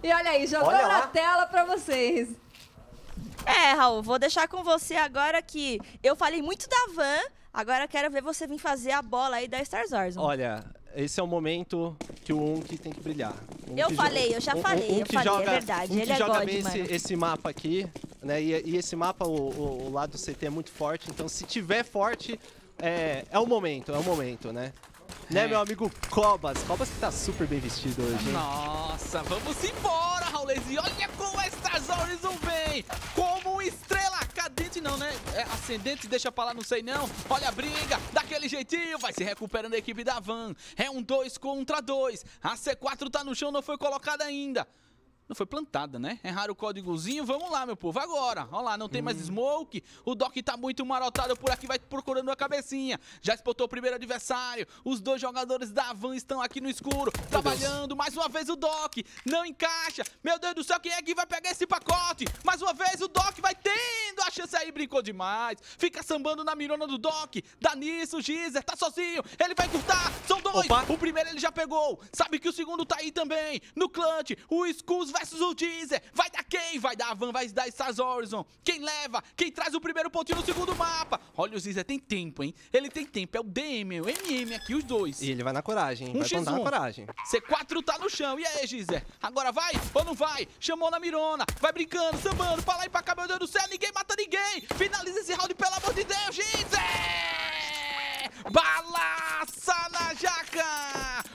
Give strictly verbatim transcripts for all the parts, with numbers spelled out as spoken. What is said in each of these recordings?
E olha aí, jogou Olha na lá. tela pra vocês. É, Raul, vou deixar com você agora que eu falei muito da Van, agora quero ver você vir fazer a bola aí da Star Wars. Olha, esse é o momento que o Unki tem que brilhar. Um Eu que falei, jo- eu já um- falei, um eu que falei, joga, é verdade, um ele que é joga God, bem mano. esse, esse mapa aqui, né? E, e esse mapa, o, o- o lado do C T é muito forte, então se tiver forte, é, é o momento, é o momento, né? Né, meu amigo Cobas? Cobas que tá super bem vestido hoje, hein? Nossa, vamos embora, Raulês. E olha como a Star Horizon vem. Como estrela cadente, não, né? É ascendente, deixa pra lá, não sei não. Olha a briga, daquele jeitinho. Vai se recuperando a equipe da Van. É um dois contra dois. A C quatro tá no chão, não foi colocada ainda. Não foi plantada, né? Erraram o códigozinho. Vamos lá, meu povo, agora. Olha lá, não tem mais smoke. O Doc tá muito marotado por aqui, vai procurando a cabecinha. Já spotou o primeiro adversário. Os dois jogadores da Van estão aqui no escuro, trabalhando. Mais uma vez o Doc não encaixa. Meu Deus do céu, quem é que vai pegar esse pacote? Mais uma vez o Doc vai tendo a chance aí, brincou demais. Fica sambando na mirona do Doc. Dá nisso, o Gizer tá sozinho. Ele vai encurtar. São dois. Opa. O primeiro ele já pegou. Sabe que o segundo tá aí também. No clutch, o Skulls versus o Deezer. Vai dar quem? Vai dar a Van, vai dar Star Horizon. Quem leva? Quem traz o primeiro pontinho no segundo mapa? Olha, o Deezer tem tempo, hein? Ele tem tempo. É o D M, o M M aqui, os dois. E ele vai na coragem, hein? Um Vai x plantar um. na coragem. C quatro tá no chão. E aí, Gizer? Agora vai ou não vai? Chamou na mirona. Vai brincando, sambando. Pra lá e pra cá, meu Deus do céu. Ninguém mata ninguém. Finaliza esse round, pelo amor de Deus, Gizer! Balaça na jaca!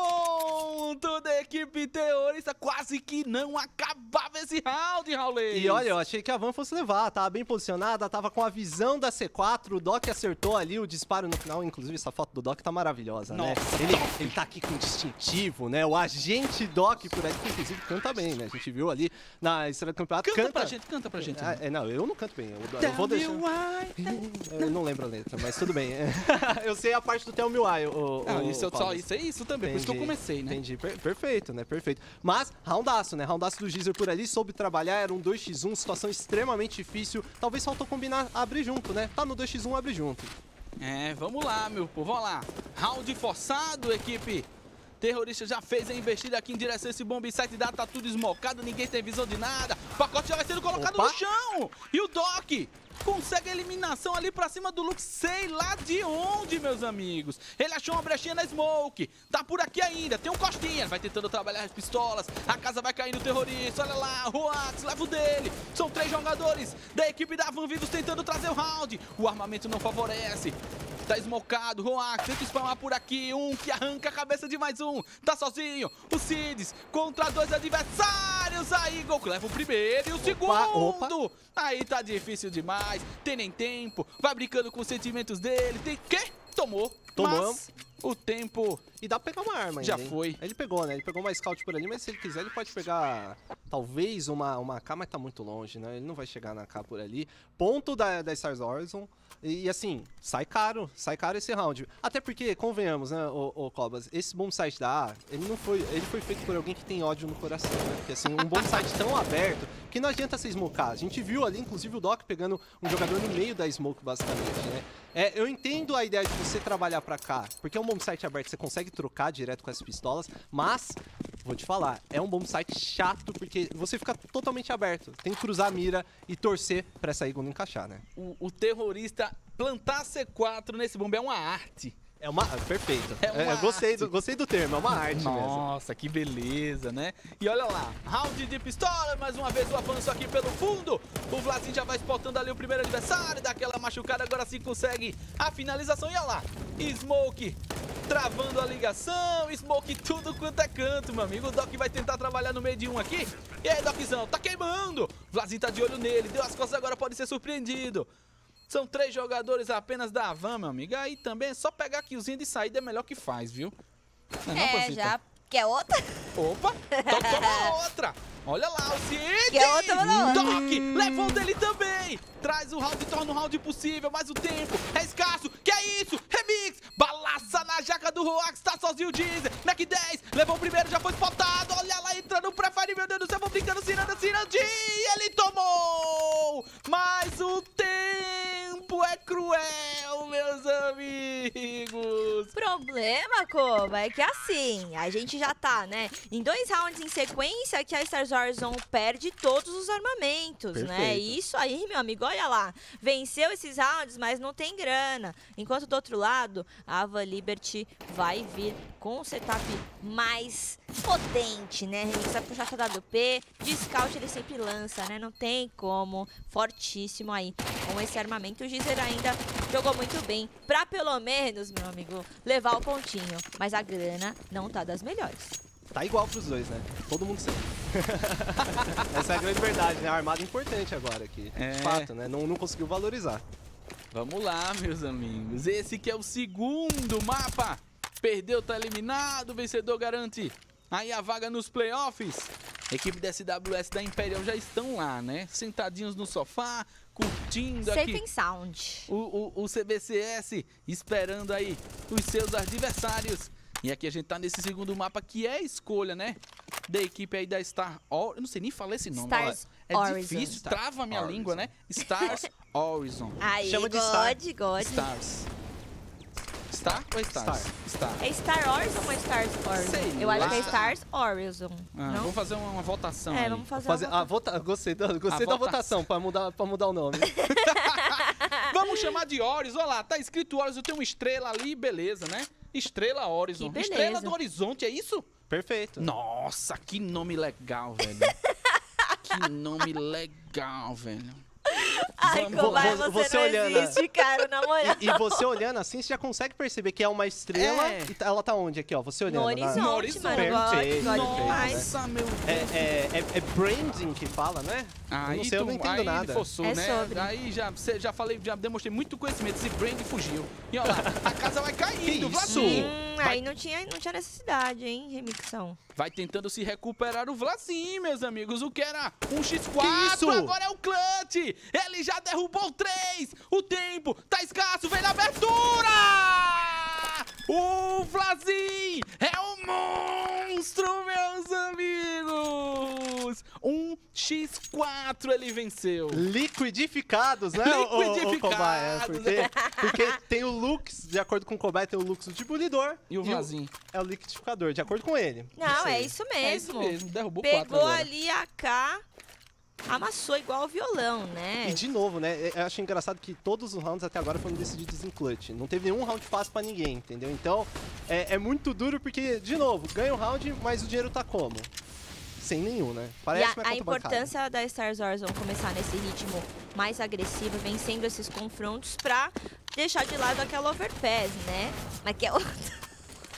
Ponto da equipe terrorista. Quase que não acabava esse round, Raulês. E olha, eu achei que a Van fosse levar, tava bem posicionada, tava com a visão da C quatro, o Doc acertou ali o disparo no final, inclusive essa foto do Doc tá maravilhosa, né? Nossa, Ele, ele tá aqui com distintivo, né? O agente Doc por aí, que inclusive canta bem, né? A gente viu ali na estreia do campeonato. Canta, pra gente, canta pra gente. Ah, é, não, eu não canto bem, eu, eu Tell vou me deixar... why. Eu não lembro a letra, mas tudo bem. Eu sei a parte do Tell Me Why, o, Ah, o, isso, eu- só Paulo. isso é isso também, por isso que eu Entendi, comecei, né? Entendi, Per- perfeito, né? Perfeito. Mas, roundaço, né? Roundaço do Gizer por ali, soube trabalhar, era um dois por um, situação extremamente difícil. Talvez faltou combinar, abrir junto, né? Tá no dois por um, abre junto. É, vamos lá, meu povo, vamos lá. Round forçado, equipe terrorista já fez a investida aqui em direção a esse bomb site dá, tá tudo esmocado, ninguém tem visão de nada. O pacote já vai sendo colocado Opa. no chão. E o Doc consegue a eliminação ali pra cima do Luke, sei lá de onde, meus amigos. Ele achou uma brechinha na smoke. Tá por aqui ainda, tem um Costinha. Vai tentando trabalhar as pistolas. A casa vai cair no terrorista. Olha lá, Roax, leva o dele. São três jogadores da equipe da Van vivos tentando trazer o round. O armamento não favorece. Tá esmocado, Roax, tenta spamar por aqui. Um que arranca a cabeça de mais um. Tá sozinho. O Cids contra dois adversários. Aí, Gol leva o primeiro e o segundo. opa. Aí tá difícil demais. Tem nem tempo. Vai brincando com os sentimentos dele. Tem que? Tomou. Tomou. Mas o tempo E dá pra pegar uma arma ainda, Já hein? foi. Ele pegou, né? Ele pegou uma scout por ali, mas se ele quiser, ele pode pegar talvez uma, uma K, mas tá muito longe, né? Ele não vai chegar na K por ali. Ponto da, da Star Horizon. E assim, sai caro, sai caro esse round. Até porque, convenhamos, né, o, o Cobas, esse bom site da A, ele não foi, ele foi feito por alguém que tem ódio no coração, né? Porque assim, um bom site tão aberto, que não adianta você smocar. A gente viu ali, inclusive, o Doc pegando um jogador no meio da smoke, basicamente, né? É, eu entendo a ideia de você trabalhar pra cá, porque é um bom site aberto, você consegue trocar direto com as pistolas, mas, vou te falar, é um bom site chato, porque você fica totalmente aberto. Tem que cruzar a mira e torcer pra essa Eagle não encaixar, né? o, o terrorista plantar C quatro nesse bombe é uma arte. É uma... Perfeito. É uma É, eu gostei arte. do, gostei do termo, é uma arte mesmo. Nossa, que beleza, né? E olha lá, round de pistola, mais uma vez o avanço aqui pelo fundo. O Vlasin já vai spotando ali o primeiro adversário, dá aquela machucada, agora sim consegue a finalização. E olha lá, Smoke travando a ligação, Smoke tudo quanto é canto, meu amigo. O Doc vai tentar trabalhar no meio de um aqui. E aí, Doczão, tá queimando. Vlasin tá de olho nele, deu as costas, agora pode ser surpreendido. São três jogadores apenas da Van, meu amigo. Aí também é só pegar a killzinha de saída, é melhor que faz, viu? Não não, É, Pancita? já. Quer outra? Opa, então toma outra. Olha lá, o Cid. Quer outra, mano? Doc, levou dele também. Traz o round, torna o round possível, mas o tempo é escasso. Que é isso? Remix, balaça na jaca do Roax, tá sozinho o Deezer. Mac dez, levou o primeiro, já foi spotado. Olha lá, entrando o prefire, meu Deus do céu, vou brincando, Ciranda, Ciranda. E ele tomou. Mas o tempo é cruel, meus amigos. Problema. problema, Koba, é que assim, a gente já tá, né, em dois rounds em sequência que a Stars Horizon perde todos os armamentos, né? Perfeito. E isso aí, meu amigo, olha lá, venceu esses rounds, mas não tem grana. Enquanto do outro lado, a Ava Liberty vai vir com um setup mais potente, né? Remix vai puxar a W P, de scout ele sempre lança, né? Não tem como, fortíssimo aí com esse armamento. O Gizer ainda jogou muito bem pra pelo menos, meu amigo, levar o pontinho. Mas a grana não tá das melhores. Tá igual pros dois, né? Todo mundo sabe. Essa é a grande verdade, né? A armada é importante agora aqui. É. De fato, né? Não, não conseguiu valorizar. Vamos lá, meus amigos. Esse que é o segundo mapa. Perdeu, tá eliminado. O vencedor garante aí a vaga nos playoffs. A equipe da S W S da Imperial já estão lá, né? Sentadinhos no sofá, curtindo Safe aqui and sound. o, o, o C B C S, esperando aí os seus adversários. E aqui a gente tá nesse segundo mapa que é a escolha, né? Da equipe aí da Star Or... Eu não sei nem falar esse nome. Stars É Horizon. difícil, trava a minha Horizon. língua, né? Stars Horizon. Aí, Chama de God, Star. God. Stars. Star ou Stars? Star. Star. É Star Horizon ou é Stars Horizon? Sei Eu acho que é lá. Stars Horizon. Ah, não? vamos fazer uma, uma votação É, aí. vamos fazer, Fazer, uma ah, vota, gostei da, gostei A da votação. votação pra mudar, pra mudar o nome. Vamos chamar de Horizon. Olha lá, tá escrito Horizon, tem uma estrela ali, beleza, né? Estrela Horizon. Que beleza. Estrela do Horizonte, é isso? Perfeito. Nossa, que nome legal, velho. Que nome legal, velho. Ai, Vamos- Kobai, vo- você, você não olhando- existe, cara, na moral. E, e você olhando assim, você já consegue perceber que é uma estrela É. e tá- ela tá onde aqui, ó? Você olhando. No na- horizonte, No horizonte. mano. God, Perfeito, God perfeito, demais. Nossa, meu Deus. É, é, é, é branding que fala, né? Aí, eu não sei, eu não tu- entendo aí nada. forçou, É né? sobre. Aí já, cê- já falei, já demonstrei muito conhecimento. Esse brand fugiu. E olha lá, a casa vai caindo, Que isso? Vlazinho. Hum, Vai, aí não tinha, não tinha necessidade, hein, remixão. vai tentando se recuperar o Vlazinho, meus amigos. O que era um xis quatro, isso? agora é o clutch. Ele já derrubou três. O tempo tá escasso, vem na abertura. O Vlazinho é um monstro, meus amigos. Um xis quatro ele venceu. Liquidificados, né? o- o- o Liquidificados, Kobai? É, porque, porque tem o Lux, de acordo com o Kobai, tem o Lux do demolidor. E o Vlazinho? É o liquidificador, de acordo com ele. Não, sei. é isso mesmo. É isso mesmo, derrubou quatro Pegou agora. ali a K, amassou igual o violão, né? E de novo, né? Eu acho engraçado que todos os rounds até agora foram decididos em clutch. Não teve nenhum round fácil pra ninguém, entendeu? Então, é, é muito duro porque, de novo, ganha o round, mas o dinheiro tá como? Sem nenhum, né? E Parece a, uma a conta bancária. importância da Stars Horizon começar nesse ritmo mais agressivo, vencendo esses confrontos pra deixar de lado aquela overpass, né? Mas que é outra.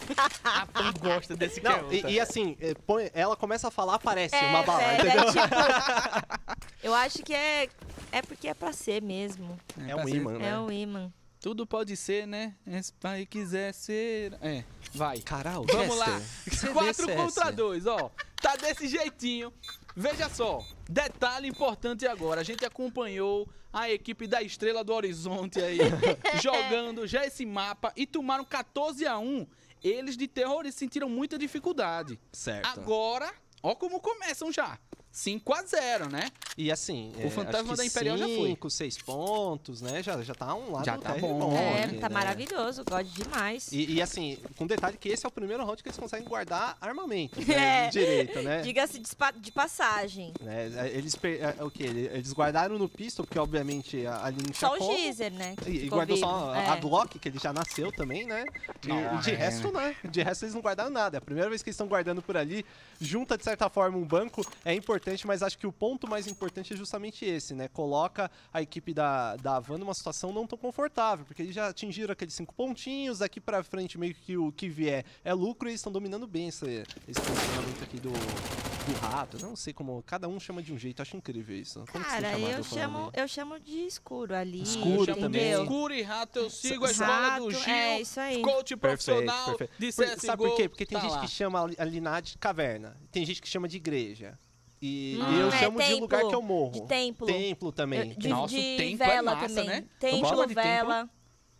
A Pam gosta desse Não, que é e, e assim, é, põe- ela começa a falar, aparece É, uma bala, velho, entendeu? é tipo, eu acho que é, é porque é pra ser mesmo. É um imã, né? É um imã. Tudo pode ser, né? Se pai quiser ser... É, vai. Caralho, Vamos lá. Chester, quatro C D C S. contra dois, ó. Tá desse jeitinho. Veja só, detalhe importante agora. A gente acompanhou a equipe da Estrela do Horizonte aí, jogando já esse mapa e tomaram quatorze a um. Eles de terror sentiram muita dificuldade. Certo. Agora, ó como começam já. cinco a zero, né? E assim, O fantasma da Imperial já foi. cinco, seis pontos, né? Já, já tá um lado Já tá até bom. É, aqui, tá né? maravilhoso, God demais. E, e assim, com detalhe que esse é o primeiro round que eles conseguem guardar armamento, É. né? Direito, né? Diga-se de, spa- de passagem. Né, Eles, per- é, o quê? Eles guardaram no pistol, porque obviamente a, a linha não tinha Só o como. Gizer, né? que E, e ficou guardou vivo. só a, É. a Glock, que ele já nasceu também, né? E, Não, e de é. resto, né? De resto eles não guardaram nada. É a primeira vez que eles estão guardando por ali. Junta, de certa forma, um banco. É importante, mas acho que o ponto mais importante é justamente esse, né? Coloca a equipe da, da Havan numa situação não tão confortável, porque eles já atingiram aqueles cinco pontinhos. Daqui pra frente, meio que o que vier é lucro e eles estão dominando bem esse, esse posicionamento aqui do, do rato. Não sei como. Cada um chama de um jeito. Acho incrível isso. Como que você Cara, tem chamado eu o nome? chamo, eu chamo de escuro ali. Escuro Eu chamo de também. Escuro e Rato, eu sigo a escola do Rato, Gil. é isso aí. Coach profissional de C S G O. Sabe por quê? Porque tem tá gente lá. que chama ali- ali na de caverna, tem gente que chama de igreja. E Hum, eu é chamo de templo, lugar que eu morro. de templo. Templo também. Eu- de, Nossa, o de templo é vela massa, também. né? Templo, Gosta de templo? vela.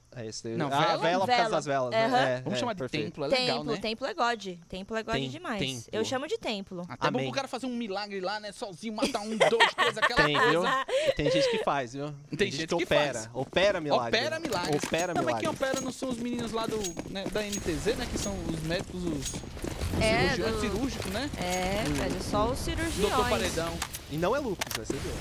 É esse daí. Não, a vela? vela por causa Vela. das velas, Aham. né? É, Vamos é, chamar de perfeito. templo, é legal, templo, né? templo é God. Templo é God Tem- demais. templo. Eu chamo de templo. Até bom Amém. pro cara fazer um milagre lá, né? Sozinho, matar um, dois, três, aquela Tem, viu? E tem gente que faz, viu? Tem gente que opera. faz. Opera milagre. Opera milagre. Opera Não, mas milagre. quem opera não são os meninos lá do, né, da N T Z, né? Que são os médicos, os, os É, cirurgiões do- cirúrgicos, né? É, velho, só os cirurgiões. Doutor Paredão. E não é lupus, né? Você viu?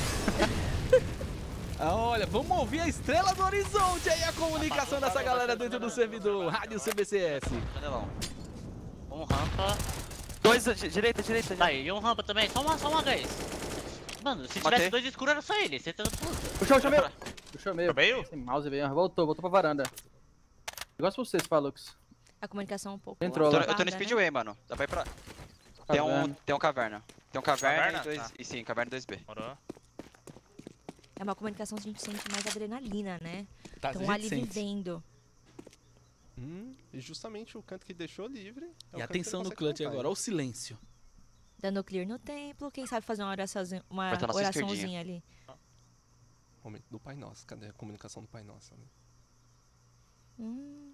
Ah, olha, vamos ouvir a Estrela do Horizonte aí, a comunicação dessa galera dentro do servidor. Rádio C B C S. Canelão. Um rampa. Dois, di- direita, direita. Tá aí, e um rampa também. Só uma, só uma vez. Mano, se tivesse Matei. dois escuros era só ele. Você tá puta. Puxou, puxou meio. Puxou meio. Meio? Sem mouse veio. Voltou, voltou pra varanda. Negócio pra vocês, Palux. A comunicação um pouco. Entrou Eu tô, lá. eu tô no Né? Speedway, mano. Dá pra ir pra. Tem um, Caverna. tem um caverna. Tem um caverna, Caverna? e dois. Tá. E sim, caverna dois B. Morou. É uma comunicação que a gente sente mais adrenalina, né? Tá, Estão ali vivendo. Hum, e justamente o canto que deixou livre. É o E canto atenção que no ele clutch consegue agora, montar. olha o silêncio. Dando clear no templo. Quem sabe fazer uma oraçãozinha, uma Vai tá na sua oraçãozinha ali. Momento do Pai Nosso. Cadê a comunicação do Pai Nosso? né? Hum,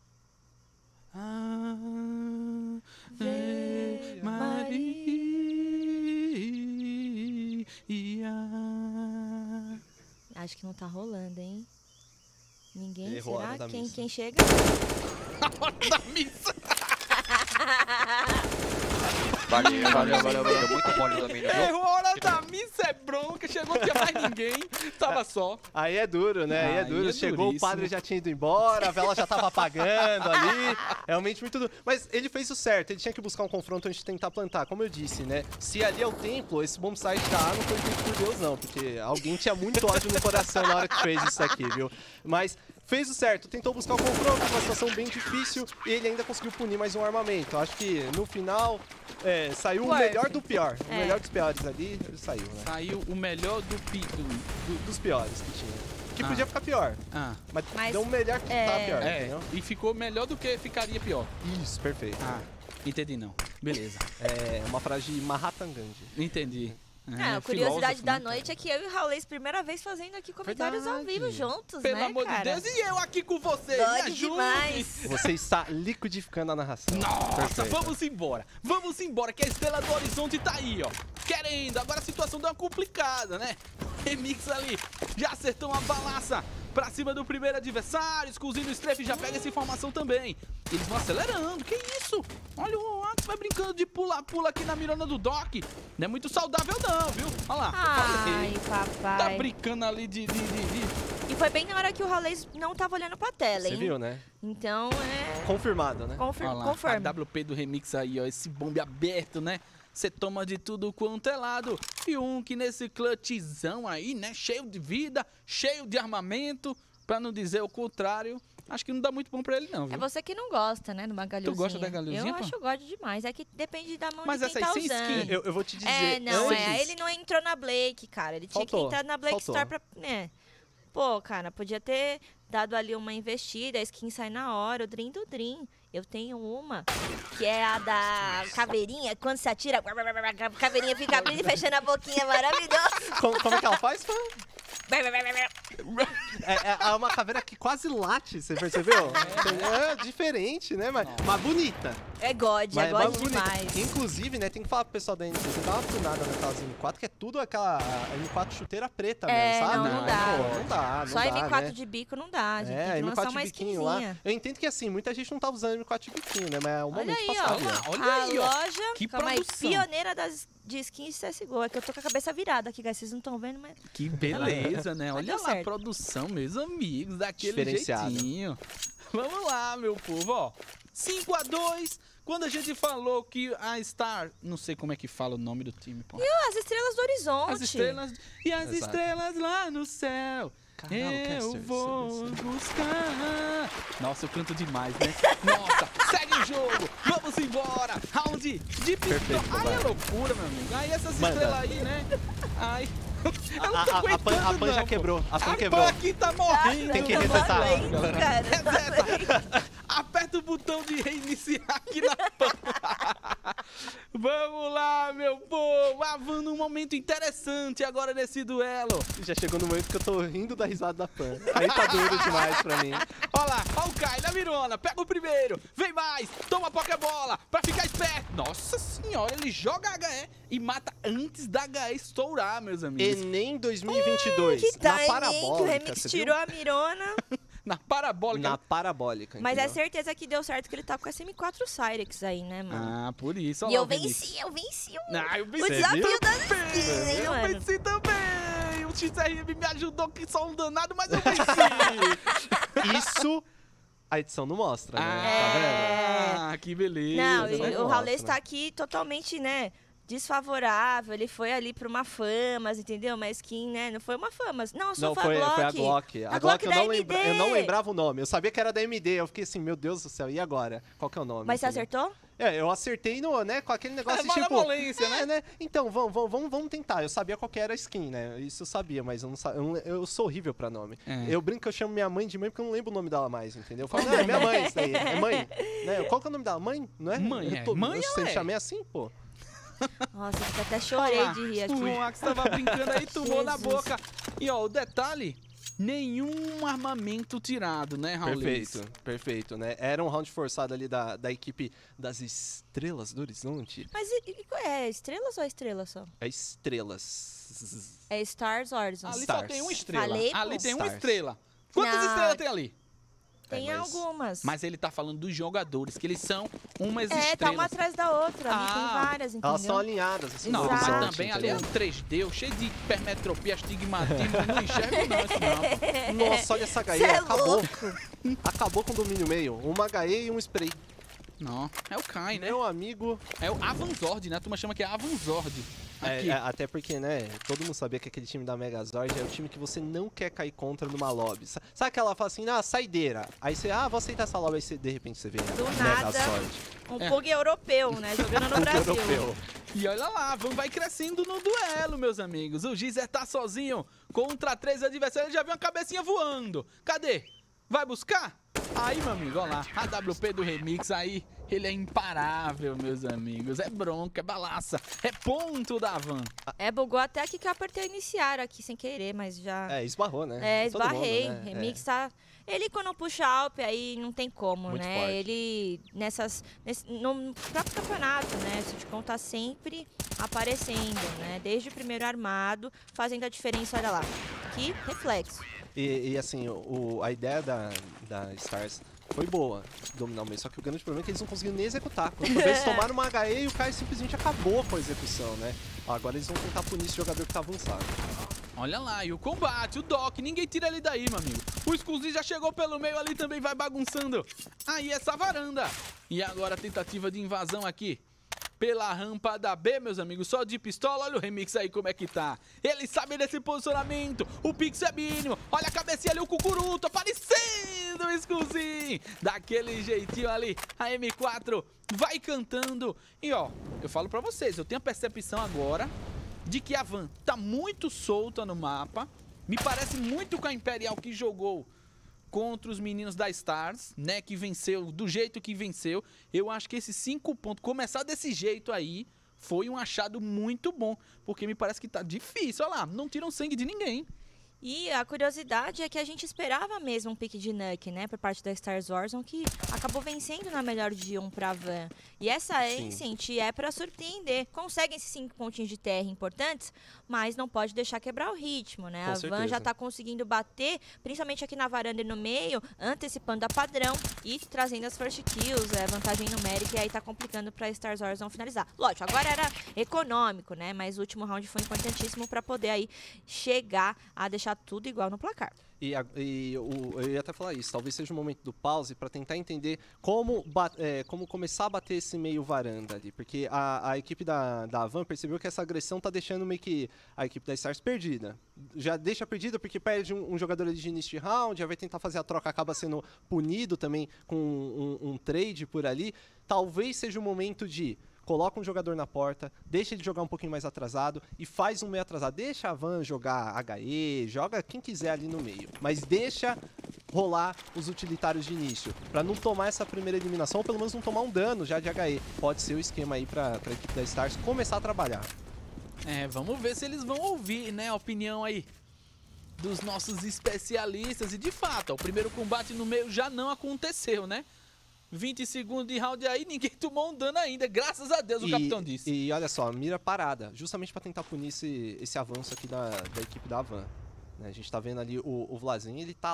Ah, Ave Maria. acho que não tá rolando, hein? Ninguém? Errou a hora Será? da Quem, missa. quem chega? A hora da missa. Valeu, valeu, valeu, valeu. Muito bom de domínio, viu? Errou a hora da missa, é bronca. Chegou, não tinha mais ninguém. Tava só. Aí é duro, né? Aí é Aí duro. é Chegou, duríssimo. o padre já tinha ido embora, a vela já tava apagando ali. Realmente muito duro. Mas ele fez o certo, ele tinha que buscar um confronto antes de tentar plantar. Como eu disse, né? Se ali é o templo, esse bombsite da A não foi feito por Deus, não. Porque alguém tinha muito ódio no coração na hora que fez isso aqui, viu? Mas fez o certo, tentou buscar o confronto, uma situação bem difícil, e ele ainda conseguiu punir mais um armamento. Acho que no final é, saiu o Worth. melhor do pior. O É. melhor dos piores ali, ele saiu, né? Saiu o melhor do pi... do- Do- dos piores que tinha. Que Ah. podia ficar pior, Ah, mas, Mas, deu o melhor que é, tá pior, é. entendeu? E ficou melhor do que ficaria pior. Isso, perfeito. Ah, entendi não. Beleza. É uma frase de Mahatma Gandhi. Entendi. Ah, a curiosidade da noite é que eu e o Raulês, primeira vez fazendo aqui comentários ao Verdade. vivo juntos, Pelo né, amor cara? de Deus, e eu aqui com você, me Doido ajude! demais. Você está liquidificando a narração. Nossa, Perfeito. vamos embora. Vamos embora, que a Estrela do Horizonte tá aí, ó. Querendo. Agora a situação deu uma complicada, né? Remix ali, já acertou uma balaça pra cima do primeiro adversário. Skullzinho do Strafe já pega essa informação também. Eles vão acelerando, que isso? Olha o Axe vai brincando de pula-pula aqui na miranda do Doc. Não é muito saudável não, viu? Olha lá, Ai, falei. Tá papai. brincando ali de... de, de, de... E foi bem na hora que o Raulês não tava olhando pra tela, Você hein? viu, né? Então, é... Confirmado, né? Confirm, Olha lá, confirm. a W P do Remix aí, ó, esse bombe aberto, né? Você toma de tudo quanto é lado. E um que nesse clutchzão aí, né? Cheio de vida, cheio de armamento, pra não dizer o contrário. Acho que não dá muito bom pra ele não, É viu? você que não gosta, né, de uma galhozinha. gosta da galhozinha, Eu pô? acho God demais. É que depende da mão Mas de quem essa tá aí sem usando. skin, Eu, eu vou te dizer. É, não, antes- é. Ele não entrou na Blake, cara. Ele tinha Faltou, que entrar na Blake faltou. Store pra... né? Pô, cara, podia ter dado ali uma investida, a skin sai na hora, o Dream do Dream. Eu tenho uma, que é a da caveirinha, quando se atira, a caveirinha fica abrindo e fechando a boquinha, maravilhoso. Como, como é que ela faz, fã? É, é- é uma caveira que quase late, você percebeu? É, diferente, né? Mas, mas bonita. É God, Mas, é mas God bonita. demais. Inclusive, né, tem que falar pro pessoal da N C C, dá uma tunada naquelas M quatro, que é tudo aquela a M quatro chuteira preta É, mesmo, sabe? não, não dá. Pô, não dá, não Só dá, M quatro né? de bico não dá, a gente É, tem que M lançar quatro uma de biquinho lá. skinzinha. Eu entendo que assim, muita gente não tá usando M quatro de biquinho, né? Mas é o Olha momento aí, pra ó. saber. Olha, olha a aí, ó. loja, Que calma aí, produção. pioneira das, de skins C S G O. É que eu tô com a cabeça virada aqui, guys. Vocês não estão vendo, mas... Que beleza, né? Mas Olha deu lá a certo. produção, meus amigos, daquele Diferenciado. jeitinho. Vamos lá, meu povo, ó. cinco a dois. Quando a gente falou que a Star... Não sei como é que fala o nome do time, pô. As estrelas do horizonte. As estrelas... E as Exato. estrelas lá no céu. Caralho, Eu Caster, vou C B C. buscar. Nossa, eu canto demais, né? Nossa, segue o jogo. Vamos embora. Round de Perfeito, pistola. Aí é vai. loucura, meu amigo. Aí essas Manda. estrelas aí, né? Ai... Eu não A, tô a, a, pan, a aguentando, pan já não, quebrou, a pan a quebrou. Pan aqui tá morrendo. Tem que Eu não resetar. aguento, cara. Reseta. Aperta o botão de reiniciar aqui na Pan. Vamos lá, lá, meu povo. A Van num momento interessante agora nesse duelo. Já chegou no momento que eu tô rindo da risada da Pan. Aí tá duro demais pra mim. Olha lá, olha o Kai na mirona. Pega o primeiro. Vem mais. Toma a pokebola pra ficar esperto. Nossa senhora, ele joga H E e mata antes da H E estourar, meus amigos. Enem dois mil e vinte e dois. Que na timing, que o parabólica, Remix você tirou viu? a mirona. Na parabólica. Na parabólica, Mas é entendeu? certeza que deu certo que ele tá com essa M quatro Cyrex aí, né, mano? Ah, por isso. E Olha lá eu o Remix. venci, eu venci o, Ah, eu o venci. desafio das também. skins, hein, Eu mano? venci também. O X R M me ajudou que só um danado, mas eu venci. Isso a edição não mostra, né? É. Tá Ah, que beleza. Não, Mas e não o mostra, Raulê né? está aqui totalmente, né, desfavorável. Ele foi ali pra uma Famas, entendeu? Uma skin, né? Não foi uma Famas. Não, só Não, foi, foi, a Glock. foi a Glock. A, A Glock, Glock eu, da não M D. lembra, eu não lembrava o nome. Eu sabia que era da M D. Eu fiquei assim, meu Deus do céu, e agora? Qual que é o nome? Mas você entendeu? acertou? É, eu acertei no, né, com aquele negócio É tipo... malemolência, é, né? Então, vamos, vamos, vamos, vamos tentar. Eu sabia qual que era a skin, né? Isso eu sabia, mas eu, não sa... eu, não- eu sou horrível pra nome. É. Eu brinco que eu chamo minha mãe de mãe porque eu não lembro o nome dela mais, entendeu? Eu falo, não, é minha mãe isso daí, é mãe. Né? Qual que é o nome dela? Mãe? Não é? Mãe, eu é. tô- Mãe eu ela sempre é. chamei assim, pô. Nossa, eu até chorei de rir aqui. O Roax tava brincando aí, tomou na Jesus. boca. E ó, o detalhe, nenhum armamento tirado, né, Raul? Perfeito, perfeito, né? Era um round forçado ali da, da equipe das Estrelas do Horizonte. Mas e- e- é estrelas ou é estrela só? É Estrelas. É Stars Horizon. Ali só Stars. tem uma estrela. Falei, pô. ali tem uma Stars. estrela. Quantas Não. estrelas tem ali? Tem É, mas- algumas. Mas ele tá falando dos jogadores, que eles são umas é, estrelas. tá uma atrás da outra. Ali tem Ah, várias, entendeu? Elas são alinhadas, assim, Não, no mas horizonte, também ali é um entendeu? três D, cheio de hipermetropia, astigmatismo. Eu não enxergo não isso não. Nossa, olha essa H E, Cê é acabou. Acabou com o domínio meio. Uma H E e um spray. Não, é o Kai, né? Meu amigo... É o Avanzord, né? A turma chama que é Avanzord. É, Aqui. é, até porque, né, todo mundo sabia que aquele time da Megazord é o time que você não quer cair contra numa lobby. Sa- Sabe aquela fala assim, ah, saideira. Aí você, ah, vou aceitar essa lobby, aí você, de repente você vê Do Megazord. nada. Um É. Pug europeu, né? Jogando no Brasil. Europeu. E olha lá, Van vai crescendo no duelo, meus amigos. O Gizer tá sozinho contra três adversários. Ele já viu uma cabecinha voando. Cadê? Vai buscar? Aí, meu amigo, olha lá. A W P do Remix aí, ele é imparável, meus amigos. É bronca, é balaça, é ponto da Van. É, bugou até aqui que eu apertei iniciar aqui sem querer, mas já... É, esbarrou, né? É, Todo mundo, esbarrei. né? Remix tá... Ele quando puxa Alp, aí não tem como, Muito né? forte. Ele, nessas... Nesse, no próprio campeonato, né? O Sitcom tá sempre aparecendo, né? Desde o primeiro armado, fazendo a diferença, olha lá. Que reflexo. E, e, assim, o, a ideia da, da Stars foi boa, dominar o meio. Só que o grande problema é que eles não conseguiram nem executar. Quando eles tomaram uma H E e o Kai simplesmente acabou com a execução, né? Agora eles vão tentar punir esse jogador que tá avançado. Olha lá, e o combate, o Doc, ninguém tira ele daí, meu amigo. O Scuzi já chegou pelo meio ali, também vai bagunçando. Aí essa varanda. E agora a tentativa de invasão aqui. Pela rampa da B, meus amigos, só de pistola. Olha o Remix aí como é que tá. Ele sabe desse posicionamento. O Pix é mínimo. Olha a cabecinha ali, o Cucuruto aparecendo, o Scuzi. Daquele jeitinho ali, a M quatro vai cantando. E ó, eu falo pra vocês, eu tenho a percepção agora de que a Van tá muito solta no mapa. Me parece muito com a Imperial que jogou contra os meninos da Stars, né, que venceu do jeito que venceu. Eu acho que esses cinco pontos, começar desse jeito aí, foi um achado muito bom, porque me parece que tá difícil. Olha lá, não tiram sangue de ninguém. E a curiosidade é que a gente esperava mesmo um pique de Nuke, né, por parte da Stars Warzone, que acabou vencendo na melhor de um pra Van. E essa Sim. Ancient é pra surpreender. Conseguem esses cinco pontinhos de terra importantes, mas não pode deixar quebrar o ritmo, né? Com a Van certeza. já tá conseguindo bater, principalmente aqui na varanda e no meio, antecipando a padrão e trazendo as first kills, é, vantagem numérica, e aí tá complicando pra Stars Warzone finalizar. Lógico, agora era econômico, né, mas o último round foi importantíssimo pra poder aí chegar a deixar tudo igual no placar. E, a- e o- eu ia até falar isso, talvez seja o momento do pause para tentar entender como, ba- é, como começar a bater esse meio varanda ali, porque a, a equipe da, da Van percebeu que essa agressão tá deixando meio que a equipe da Stars perdida. Já deixa perdida porque perde um, um jogador ali de início de round, já vai tentar fazer a troca, acaba sendo punido também com um, um trade por ali. Talvez seja o momento de coloca um jogador na porta, deixa ele jogar um pouquinho mais atrasado e faz um meio atrasado. Deixa a Van jogar H E, joga quem quiser ali no meio, mas deixa rolar os utilitários de início, pra não tomar essa primeira eliminação, ou pelo menos não tomar um dano já de H E. Pode ser o esquema aí pra, pra equipe da Stars começar a trabalhar. É, vamos ver se eles vão ouvir, né, a opinião aí dos nossos especialistas. E de fato, ó, o primeiro combate no meio já não aconteceu, né? vinte segundos de round aí, ninguém tomou um dano ainda, graças a Deus, o e, capitão disse. E olha só, mira parada, justamente pra tentar punir esse, esse avanço aqui da, da equipe da Van. Né, a gente tá vendo ali o, o Vlasin, ele tá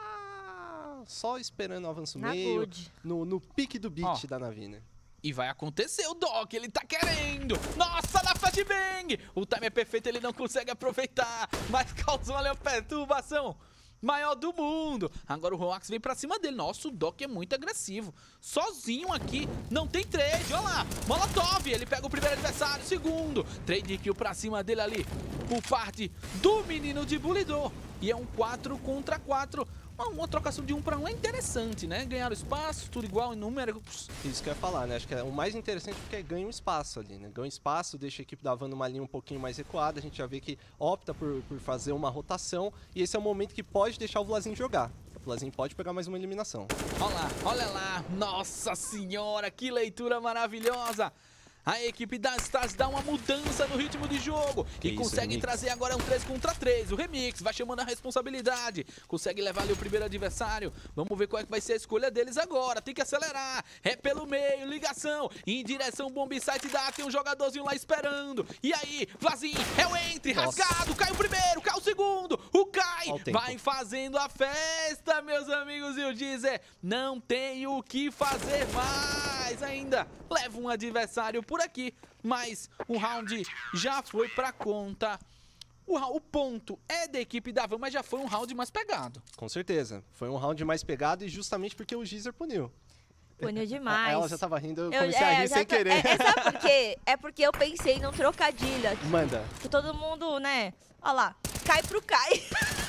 lá só esperando o avanço Na meio, good. no, no pique do beat Ó. da Navina. E vai acontecer o Doc, ele tá querendo. Nossa, na flashbang! O time é perfeito, ele não consegue aproveitar, mas causou ali uma perturbação maior do mundo. Agora o Roax vem pra cima dele. Nossa, o Doc é muito agressivo. Sozinho aqui, não tem trade. Olha lá, Molotov, ele pega o primeiro adversário, segundo. Trade kill pra cima dele ali, por parte do menino de Bulidor. E é um quatro contra quatro. Uma, uma trocação de um para um é interessante, né? Ganharam espaço, tudo igual em números. Isso que eu ia falar, né? Acho que é o mais interessante porque é ganha um espaço ali, né? Ganha um espaço, deixa a equipe da Van numa linha um pouquinho mais recuada. A gente já vê que opta por, por fazer uma rotação. E esse é o momento que pode deixar o Vlasin jogar. O Vlasin pode pegar mais uma eliminação. Olha lá, olha lá. Nossa senhora, que leitura maravilhosa. A equipe da Stars dá uma mudança no ritmo de jogo Que e isso, consegue Remix? trazer agora um três contra três. O Remix vai chamando a responsabilidade, consegue levar ali o primeiro adversário. Vamos ver qual é que vai ser a escolha deles agora. Tem que acelerar, é pelo meio, ligação em direção ao bomb site da. Tem um jogadorzinho lá esperando. E aí, Vlasin, é o entre, Nossa. rasgado, cai o primeiro, cai o segundo. O Kai Olha o tempo. vai fazendo a festa, meus amigos. E o Deezer não tem o que fazer mais ainda. Leva um adversário por aqui, mas o round já foi pra conta. O, ra- o ponto é da equipe da Van, mas já foi um round mais pegado. Com certeza. Foi um round mais pegado e justamente porque o Geezer puniu. Puniu demais. Ela já tava rindo, eu Eu- comecei a é, rir eu já sem tô- querer. É, é, sabe por quê? É porque eu pensei num trocadilho aqui. Manda. Que todo mundo, né? Olha lá, cai pro cai.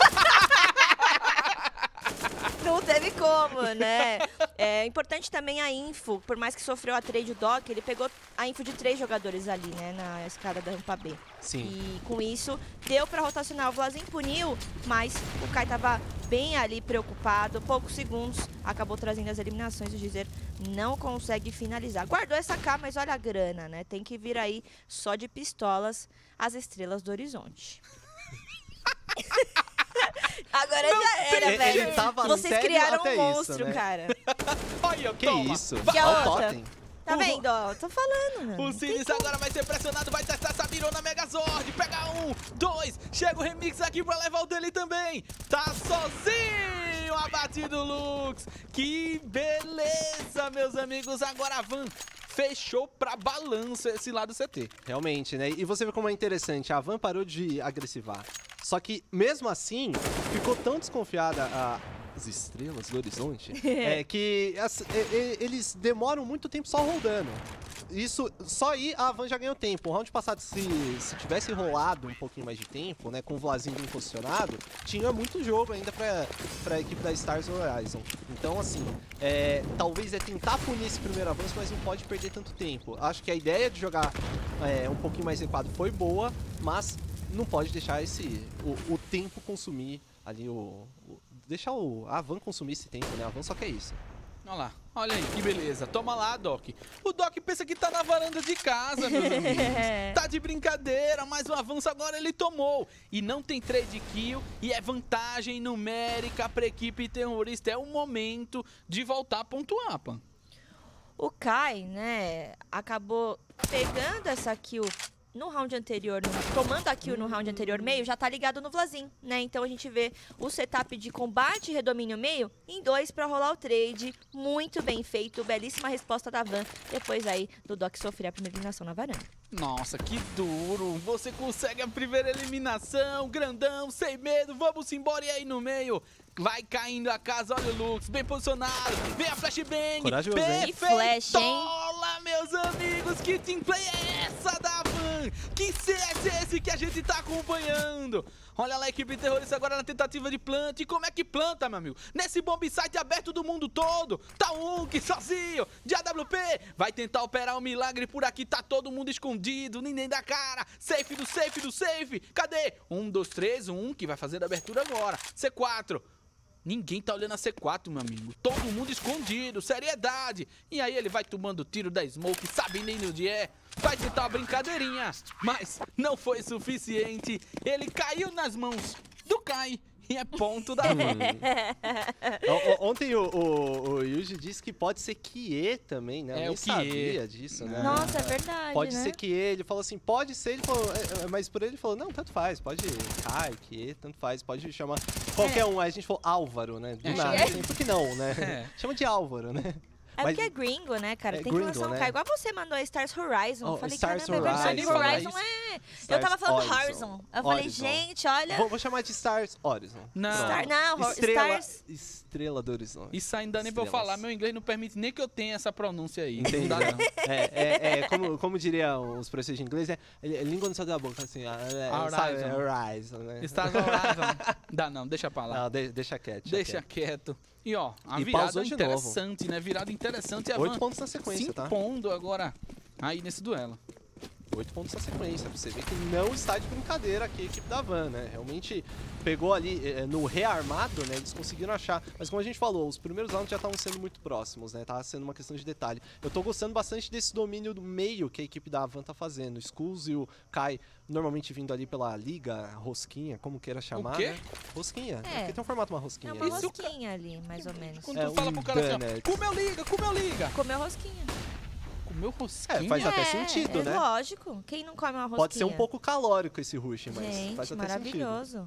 Não teve como, né? É importante também a info, por mais que sofreu a trade do Doc, ele pegou a info de três jogadores ali, né, na escada da rampa B. Sim. E com isso, deu pra rotacionar. O Vlasin puniu, mas o Kai tava bem ali preocupado. Poucos segundos, acabou trazendo as eliminações. O Geezer não consegue finalizar. Guardou essa K, mas olha a grana, né? Tem que vir aí só de pistolas as estrelas do horizonte. Agora já era, Ele- velho. ele tava Vocês sério criaram até um isso, monstro, né? cara. Olha, Que toma. isso? Que a Olha o outra? totem. Tá O- vendo, ó? Tô falando, mano. O Sinis agora vai ser pressionado, vai testar essa mirona Megazord. Pega um, dois, chega o Remix aqui pra levar o dele também. Tá sozinho, abatido o Lux. Que beleza, meus amigos. Agora a Van fechou pra balanço esse lado C T. Realmente, né? E você vê como é interessante, a Van parou de agressivar. Só que, mesmo assim, ficou tão desconfiada a- as estrelas do horizonte, é, que as- e- e- eles demoram muito tempo só rodando. Isso, só aí a Van já ganhou tempo. O round passado, se, se tivesse rolado um pouquinho mais de tempo, né, com o Vlasin bem posicionado, tinha muito jogo ainda pra, pra equipe da Stars Horizon. Então, assim, é, talvez é tentar punir esse primeiro avanço, mas não pode perder tanto tempo. Acho que a ideia de jogar é, um pouquinho mais recuado foi boa, mas não pode deixar esse, o, o tempo consumir ali, o, o- deixar o, a Van consumir esse tempo, né? A Van só quer isso. Olha lá, olha aí, que beleza. Toma lá, Doc. O Doc pensa que tá na varanda de casa, meus amigos. Tá de brincadeira, mas o avanço agora ele tomou. E não tem trade kill, e é vantagem numérica pra equipe terrorista. É o momento de voltar a pontuar, Pan. O Kai, né, acabou pegando essa kill no round anterior, no- tomando a kill no round anterior meio, já tá ligado no Vlasin, né? Então a gente vê o setup de combate e redomínio meio em dois pra rolar o trade. Muito bem feito, belíssima resposta da Van, depois aí do Doc sofrer a primeira eliminação na varanda. Nossa, que duro. Você consegue a primeira eliminação, grandão, sem medo. Vamos embora e aí no meio. Vai caindo a casa, olha o Lux, bem posicionado. Vem a flashbang. Corajoso, hein? Que flash, hein? Olá, meus amigos, que teamplay é essa da Van? Rakan. Que C S é esse que a gente tá acompanhando? Olha lá a equipe terrorista agora na tentativa de planta. E como é que planta, meu amigo? Nesse bomb site aberto do mundo todo. Tá o Unk sozinho, de A W P. Vai tentar operar um milagre por aqui. Tá todo mundo escondido, ninguém dá cara. Safe do safe do safe. Cadê? Um, dois, três, um que vai fazer a abertura agora. C quatro. Ninguém tá olhando a C quatro, meu amigo. Todo mundo escondido, seriedade. E aí ele vai tomando tiro da Smoke, sabe nem onde é. Vai tentar uma brincadeirinha, mas não foi suficiente. Ele caiu nas mãos do Kai. E é ponto da Van. O- o- Ontem o, o, o Yuji disse que pode ser Kie também, né? Eu É, nem o Kie. sabia disso, né? Nossa, é verdade, Pode né? ser Kie, ele falou assim, pode ser, ele falou, é, é, mas por ele ele falou, não, tanto faz, pode Kai, Kie, tanto faz, pode chamar qualquer um. Aí a gente falou Álvaro, né? Do É. nada, É. assim, por que não, né? É. Chama de Álvaro, né? É Mas- porque é gringo, né, cara? É Tem gringo, que lançar um né? cara. Igual você mandou a Stars Horizon. Oh, eu falei, Stars caramba, é verdade. Horizon. Horizon é... Eu Stars tava falando Horizon. Horizon. Eu falei, Horizon. gente, olha... Vou, vou chamar de Stars Horizon. Não. Star... Não, Ho- Estrela, Stars... Estrela do Horizonte. Isso ainda nem pra eu Estrelas. falar. Meu inglês não permite nem que eu tenha essa pronúncia aí. Entendi. Não dá, não. É, é, é como, como diriam os professores de inglês, é, é, é língua no céu da boca, assim, é, é, sabe, é Horizon, né? Stars Horizon. Dá não, deixa pra lá. Não, de- deixa quieto. Deixa quieto. E ó, a E virada pausou de interessante, né? Virada interessante. E a Oito Van pontos na se sequência, tá? impondo agora aí nesse duelo. Oito pontos na sequência, pra você ver que não está de brincadeira aqui a equipe da Van, né? Realmente pegou ali eh, no rearmado, né? Eles conseguiram achar. Mas como a gente falou, os primeiros rounds já estavam sendo muito próximos, né? Tava sendo uma questão de detalhe. Eu tô gostando bastante desse domínio do meio que a equipe da Van tá fazendo. O Skulls e o Kai normalmente vindo ali pela liga, rosquinha, como queira chamar, quê? né? Rosquinha. É. É. Porque tem um formato uma rosquinha. É uma Isso, rosquinha ali, mais ou menos. Quando É, tu fala um pro cara assim, ó, donut. comeu liga, comeu liga. Comeu rosquinha. Comeu rosquinha? É, faz até é, sentido, é né? lógico. Quem não come uma rosquinha? Pode ser um pouco calórico esse rush, mas Gente, faz até maravilhoso.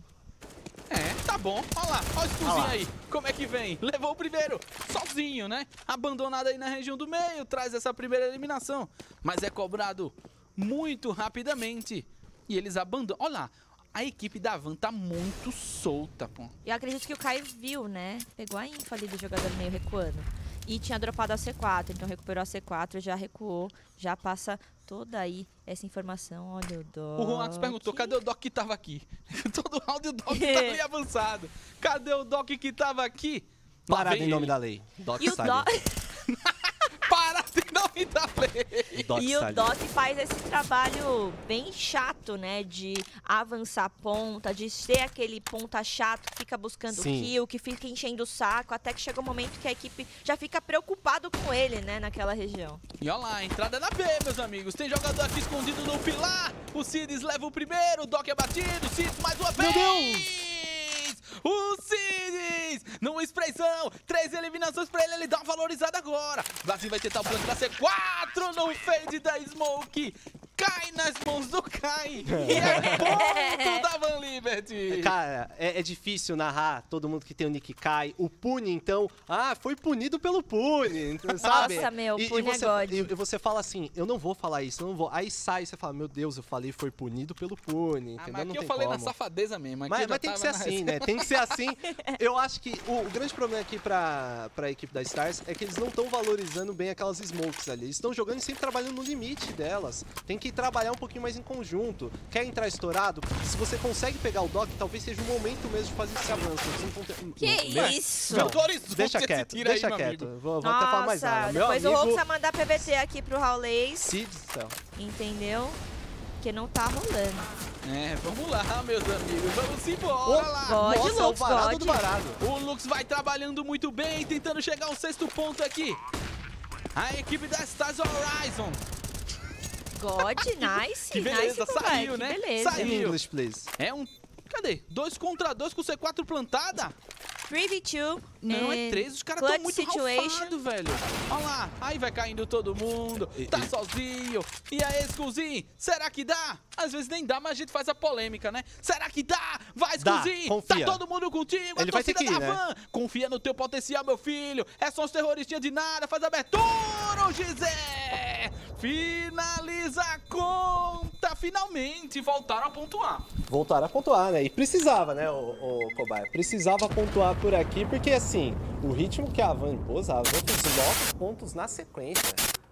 É, tá bom. Olha lá, olha o Olha Skullzinho lá. aí. Como é que vem? Levou o primeiro, sozinho, né? Abandonado aí na região do meio, traz essa primeira eliminação. Mas é cobrado muito rapidamente. E eles abandonam. Olha lá, a equipe da Van tá muito solta, pô. E eu acredito que o Kai viu, né? Pegou a info ali do jogador meio recuando. E tinha dropado a C quatro, então recuperou a C quatro, já recuou, já passa toda aí essa informação. Olha o Doc. O Ronax perguntou, cadê o Doc que tava aqui? Todo round o Doc tá ali avançado. Cadê o Doc que tava aqui? Lá Parado vem em nome ele. da lei. Doc E o Stalin. Doc... Para de nome da lei. Doc E o Stalin. Doc faz esse trabalho bem chato, né? De avançar ponta, de ser aquele ponta chato que fica buscando Sim. kill, que fica enchendo o saco, até que chega um momento que a equipe já fica preocupado com ele, né? Naquela região. E olha lá, a entrada na B, meus amigos. Tem jogador aqui escondido no pilar. O Cids leva o primeiro, o Doc é batido. Cids mais uma Meu vez. O Cids no sprayzão. Três eliminações pra ele, ele dá uma valorizada agora. Brasil vai tentar o plano da C quatro no fade da Smoke. Cai nas mãos do Kai. E é ponto da Van Liberty. Cara, é, é difícil narrar todo mundo que tem o nick Kai. O Pune, então, ah, foi punido pelo Pune, então, sabe? Nossa, meu, e, Pune e é você, God. e, e você fala assim, eu não vou falar isso, eu não vou. Aí sai, você fala, meu Deus, eu falei, foi punido pelo Pune, Ah, entendeu? mas não aqui eu tem falei como. na safadeza mesmo. Aqui Mas, eu já mas tem que ser tava na assim, né? Tem que ser assim. Eu acho que o, o grande problema aqui pra, pra equipe da Stars é que eles não estão valorizando bem aquelas smokes ali. Eles estão jogando e sempre trabalhando no limite delas. Tem que trabalhar um pouquinho mais em conjunto. Quer entrar estourado? Se você consegue pegar o Doc, talvez seja o momento mesmo de fazer esse avanço. Eles não conte- Que não, isso? Não, Autorizou deixa esse quieto, tiro aí, deixa meu quieto. amigo. Vou, vou até falar mais Nossa, nada. Meu depois o amigo Hulk vai mandar P V T aqui pro Raulês, Cid do céu. entendeu? Que não tá rolando. É, vamos lá, meus amigos. Vamos embora Oh, lá. God, Nossa, é o Lux, varado God. do varado. O Lux vai trabalhando muito bem, tentando chegar ao sexto ponto aqui. A equipe da Stars Horizon. God, nice. Que beleza, nice, saiu, que né? beleza. Saiu. In English, please. É um... Cadê? Dois contra dois com C quatro plantada? três v dois. Não, é and três. Os caras estão clutch muito situation. ralfados, velho. Olha lá. Aí vai caindo todo mundo. E- Tá e- sozinho. E aí, Skullzinho? Será que dá? Às vezes nem dá, mas a gente faz a polêmica, né? Será que dá? Vai, Dá, Skullzinho. confia. Tá todo mundo contigo. Ele a vai ter torcida que ir, da né? Van. Confia no teu potencial, meu filho. É só os terroristinhas de nada. Faz a abertura, o Gizé. Finaliza a conta. Finalmente voltaram a pontuar. Voltaram a pontuar, né? E precisava, né, o, o Cobaia? Precisava pontuar por aqui, porque assim, o ritmo que a Van impôs, a Van fez nove pontos na sequência.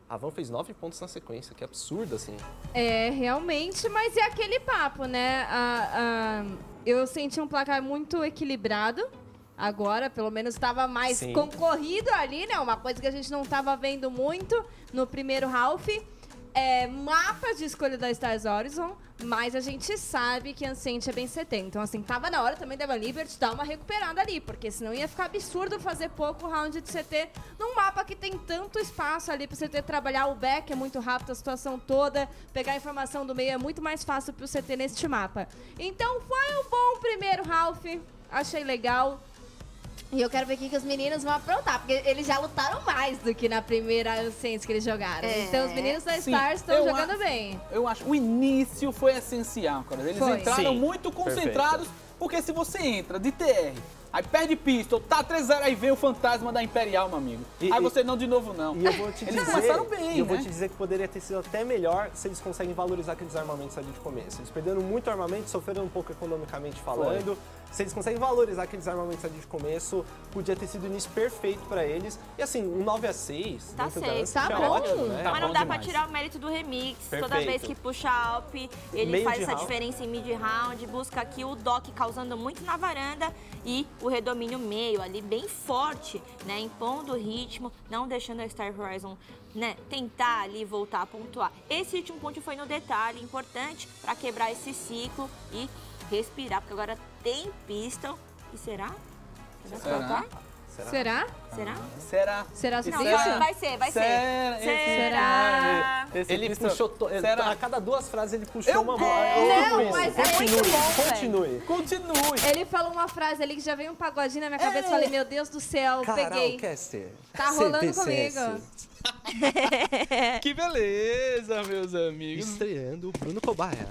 A Van fez nove pontos na sequência, que absurdo, assim. É, realmente, mas é aquele papo, né? A, a, eu senti um placar muito equilibrado. Agora, pelo menos, estava mais Sim. concorrido ali, né? Uma coisa que a gente não estava vendo muito no primeiro half. É, mapa de escolha da Stars Horizon, mas a gente sabe que a Ancient é bem C T. Então, assim, tava na hora também da Van Liberty dar uma recuperada ali, porque senão ia ficar absurdo fazer pouco round de C T num mapa que tem tanto espaço ali pro C T trabalhar. O back é muito rápido, a situação toda, pegar a informação do meio é muito mais fácil pro C T neste mapa. Então, foi um bom primeiro half, achei legal. E eu quero ver o que os meninos vão aprontar, porque eles já lutaram mais do que na primeira Ancient que eles jogaram. É. Então os meninos da Sim, Stars estão eu jogando a- bem. Eu acho o início foi essencial, cara. Eles Foi. entraram Sim, muito concentrados, porque se você entra de T R, aí perde pistol, tá três a zero, aí vem o fantasma da Imperial, meu amigo. E- aí e- você não de novo, não. E eu vou te Eles dizer, começaram bem, e eu vou né? te dizer que poderia ter sido até melhor se eles conseguem valorizar aqueles armamentos ali de começo. Eles perderam muito armamento, sofreram um pouco economicamente falando. Se eles conseguem valorizar aqueles armamentos ali de começo, podia ter sido o início perfeito pra eles. E assim, um nove a seis Tá dentro da safe, Ancient tá é bom. ótimo, né? Tá Mas não bom dá demais. pra tirar o mérito do remix. Toda Perfeito. vez que puxa Alp, ele Meio faz de essa round. diferença em mid-round, busca aqui o Doc causando muito na varanda e o redomínio meio ali bem forte, né? Impondo o ritmo, não deixando a Star Horizon, né, tentar ali voltar a pontuar. Esse último ponto foi no detalhe, importante pra quebrar esse ciclo e respirar, porque agora tem pistol. E será? Será que Será? vai voltar? Será? Será? Será? Será? Será Não, suficiente? vai, vai ser, vai ser. Será? Será? Esse Ele pistol- puxou. To... Será? A cada duas frases ele puxou Eu- uma bola. É, Eu não, amo isso. mas é Continue, muito bom, velho. continue. Continue. Ele falou uma frase ali que já veio um pagodinho na minha cabeça. Falei, meu Deus do céu, peguei. Caster. Tá rolando comigo. Que beleza, meus amigos. Estreando o Bruno Cobaia.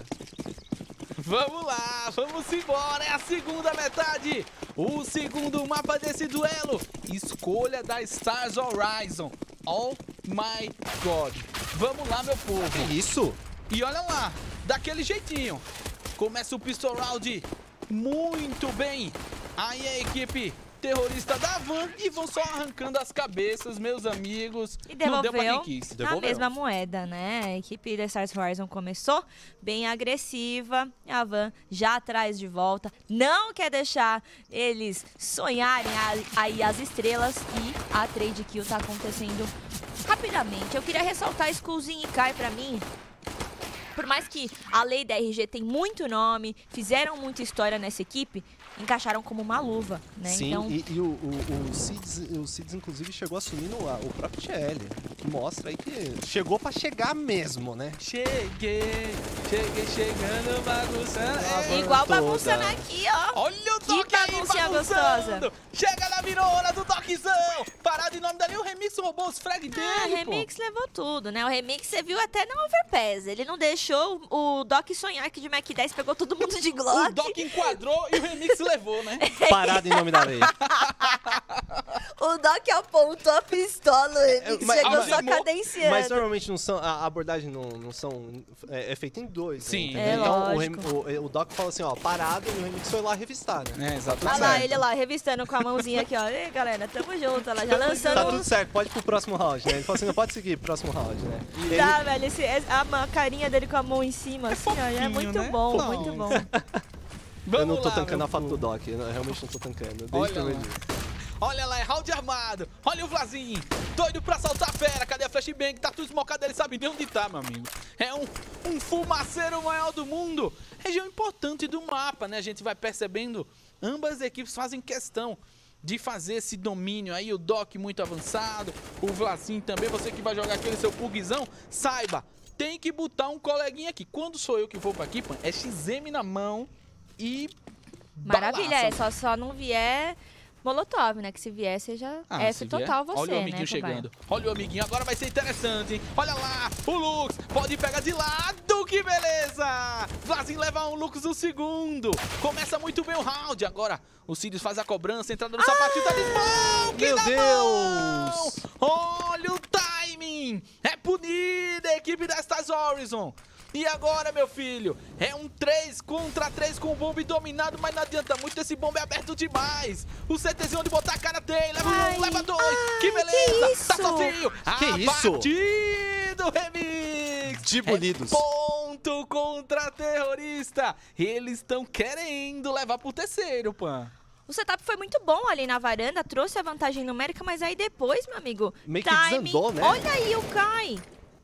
Vamos lá, vamos embora, é a segunda metade, o segundo mapa desse duelo, escolha da Stars Horizon, oh my god, vamos lá meu povo, Que isso? e olha lá, daquele jeitinho, começa o pistol round, muito bem, aí a equipe terrorista da Van e vão só arrancando as cabeças, meus amigos, E não deu pra devolveu quem quis. na Devolveu. mesma moeda, né? A equipe da Stars Horizon começou bem agressiva, a Van já traz de volta, não quer deixar eles sonharem a- aí as estrelas e a trade kill tá acontecendo rapidamente. Eu queria ressaltar Skullzinho e Kai pra mim. Por mais que a lei da R G tem muito nome, fizeram muita história nessa equipe, encaixaram como uma luva, né? Sim, Então, e, e o, o, o, Cids, o Cids, inclusive, chegou assumindo a- o próprio T L. Que mostra aí que chegou pra chegar mesmo, né? Cheguei, cheguei chegando, bagunçando, é. igual toda. bagunçando aqui, ó. Olha o Que Doc aí baguncinha bagunçando. gostosa. Chega na virona do Doczão. Parado em nome dali, o Remix roubou os frag dele, Ah, pô. Remix levou tudo, né? O Remix você viu até na Overpass. Ele não deixou o Doc sonhar que de Mac dez pegou todo mundo de Glock. O Doc enquadrou e o Remix levou, né? Parado em nome da lei. O Doc apontou a pistola, o Remix mas- chegou mas- só cadenciando. Mas normalmente não são, a abordagem não, não são, é, é feita em dois. Sim. né? É Então o, lógico. Rem- o, o Doc fala assim, ó, parado, e o Remix foi lá revistar, né? É, Olha exatamente. lá, ele lá, revistando com a mãozinha aqui, ó. Ei, galera, tamo junto, olha lá, já lançando... Tá tudo certo, pode ir pro próximo round, né? Ele falou assim, não pode seguir pro próximo round, né? E ele- Tá, velho, esse, a, a carinha dele com a mão em cima, assim, ó, é fofinho, muito né? bom, Não. muito bom. eu não Vamos tô lá, tancando meu a foto povo. do Doc, eu não- eu realmente não tô tancando. Desde Olha o primeiro lá. dia. Olha lá, é round armado. Olha o Vlazinho, doido pra saltar a fera. Cadê a flashbang? Tá tudo esmocado, ele sabe nem onde tá, meu amigo. É um, um fumaceiro maior do mundo. Região importante do mapa, né? A gente vai percebendo, ambas as equipes fazem questão de fazer esse domínio aí. O Doc muito avançado, o Vlazinho também. Você que vai jogar aquele seu pugzão, saiba, tem que botar um coleguinha aqui. Quando sou eu que vou pra aqui, pô, é X M na mão e... Maravilha, é balaça. só, só não vier Molotov, né? Que se vier, seja Ah, F se total vier. você, Olha o amiguinho né, cobaia? chegando. Olha o amiguinho. Agora vai ser interessante, hein? Olha lá. O Lux pode pegar de lado. Que beleza. Vlazinho leva um Lux no segundo. Começa muito bem o round. Agora o Sirius faz a cobrança. Entrada no sapatinho. Tá de mão. Que Meu dá mão. Deus. Olha o timing. É punida a equipe da Stars Horizon. E agora, meu filho? É um três contra três com o bombe dominado, mas não adianta muito, esse bombe é aberto demais. O CTzinho onde botar a cara tem. Leva Ai, um, leva dois. ai, que beleza. que isso? Tá sozinho. Que isso? Abatido, Remix. Dibolidos. É ponto contra terrorista. Eles estão querendo levar pro terceiro, Pan. O setup foi muito bom ali na varanda, trouxe a vantagem numérica, mas aí depois, meu amigo, Meio que timing. desandou, né? Olha aí o Kai.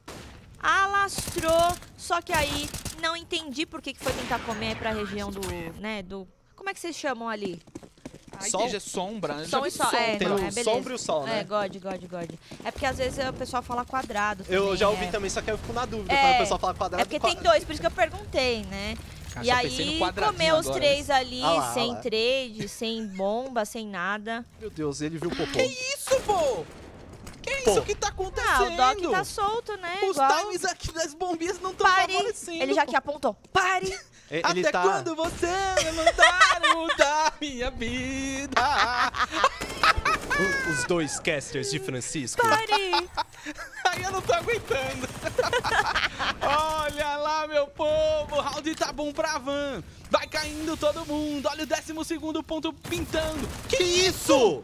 Alastrou, só que aí não entendi por que que foi tentar comer pra região do, né, do... Como é que vocês chamam ali? Aí Sol? seja sombra. eu já Som vi e sol, é, Tem não, o é, beleza. sombra e o sol, né? É, God, God, God. É porque às vezes o pessoal fala quadrado Eu também, já ouvi é. também, só que eu fico na dúvida É, quando o pessoal fala quadrado. É porque qua- tem dois, por isso que eu perguntei, né? Ah, E só pensei no aí, quadradinho comeu os agora, três ali, Ah lá, sem ah lá. trade, sem bomba, sem nada. Meu Deus, ele viu o popô. Que isso, pô? Que Pô. isso que tá acontecendo? Ah, o Doc tá solto, né? Os Igual... times aqui das bombinhas não estão Pare! favorecendo. Ele já que apontou. Pare! E- Até Ele tá... quando você vai mandar mudar minha vida? o- Os dois casters de Francisco. Pare! Aí eu não tô aguentando. Olha lá, meu povo. O round tá bom pra Van. Vai caindo todo mundo. Olha o décimo segundo ponto pintando. Que isso?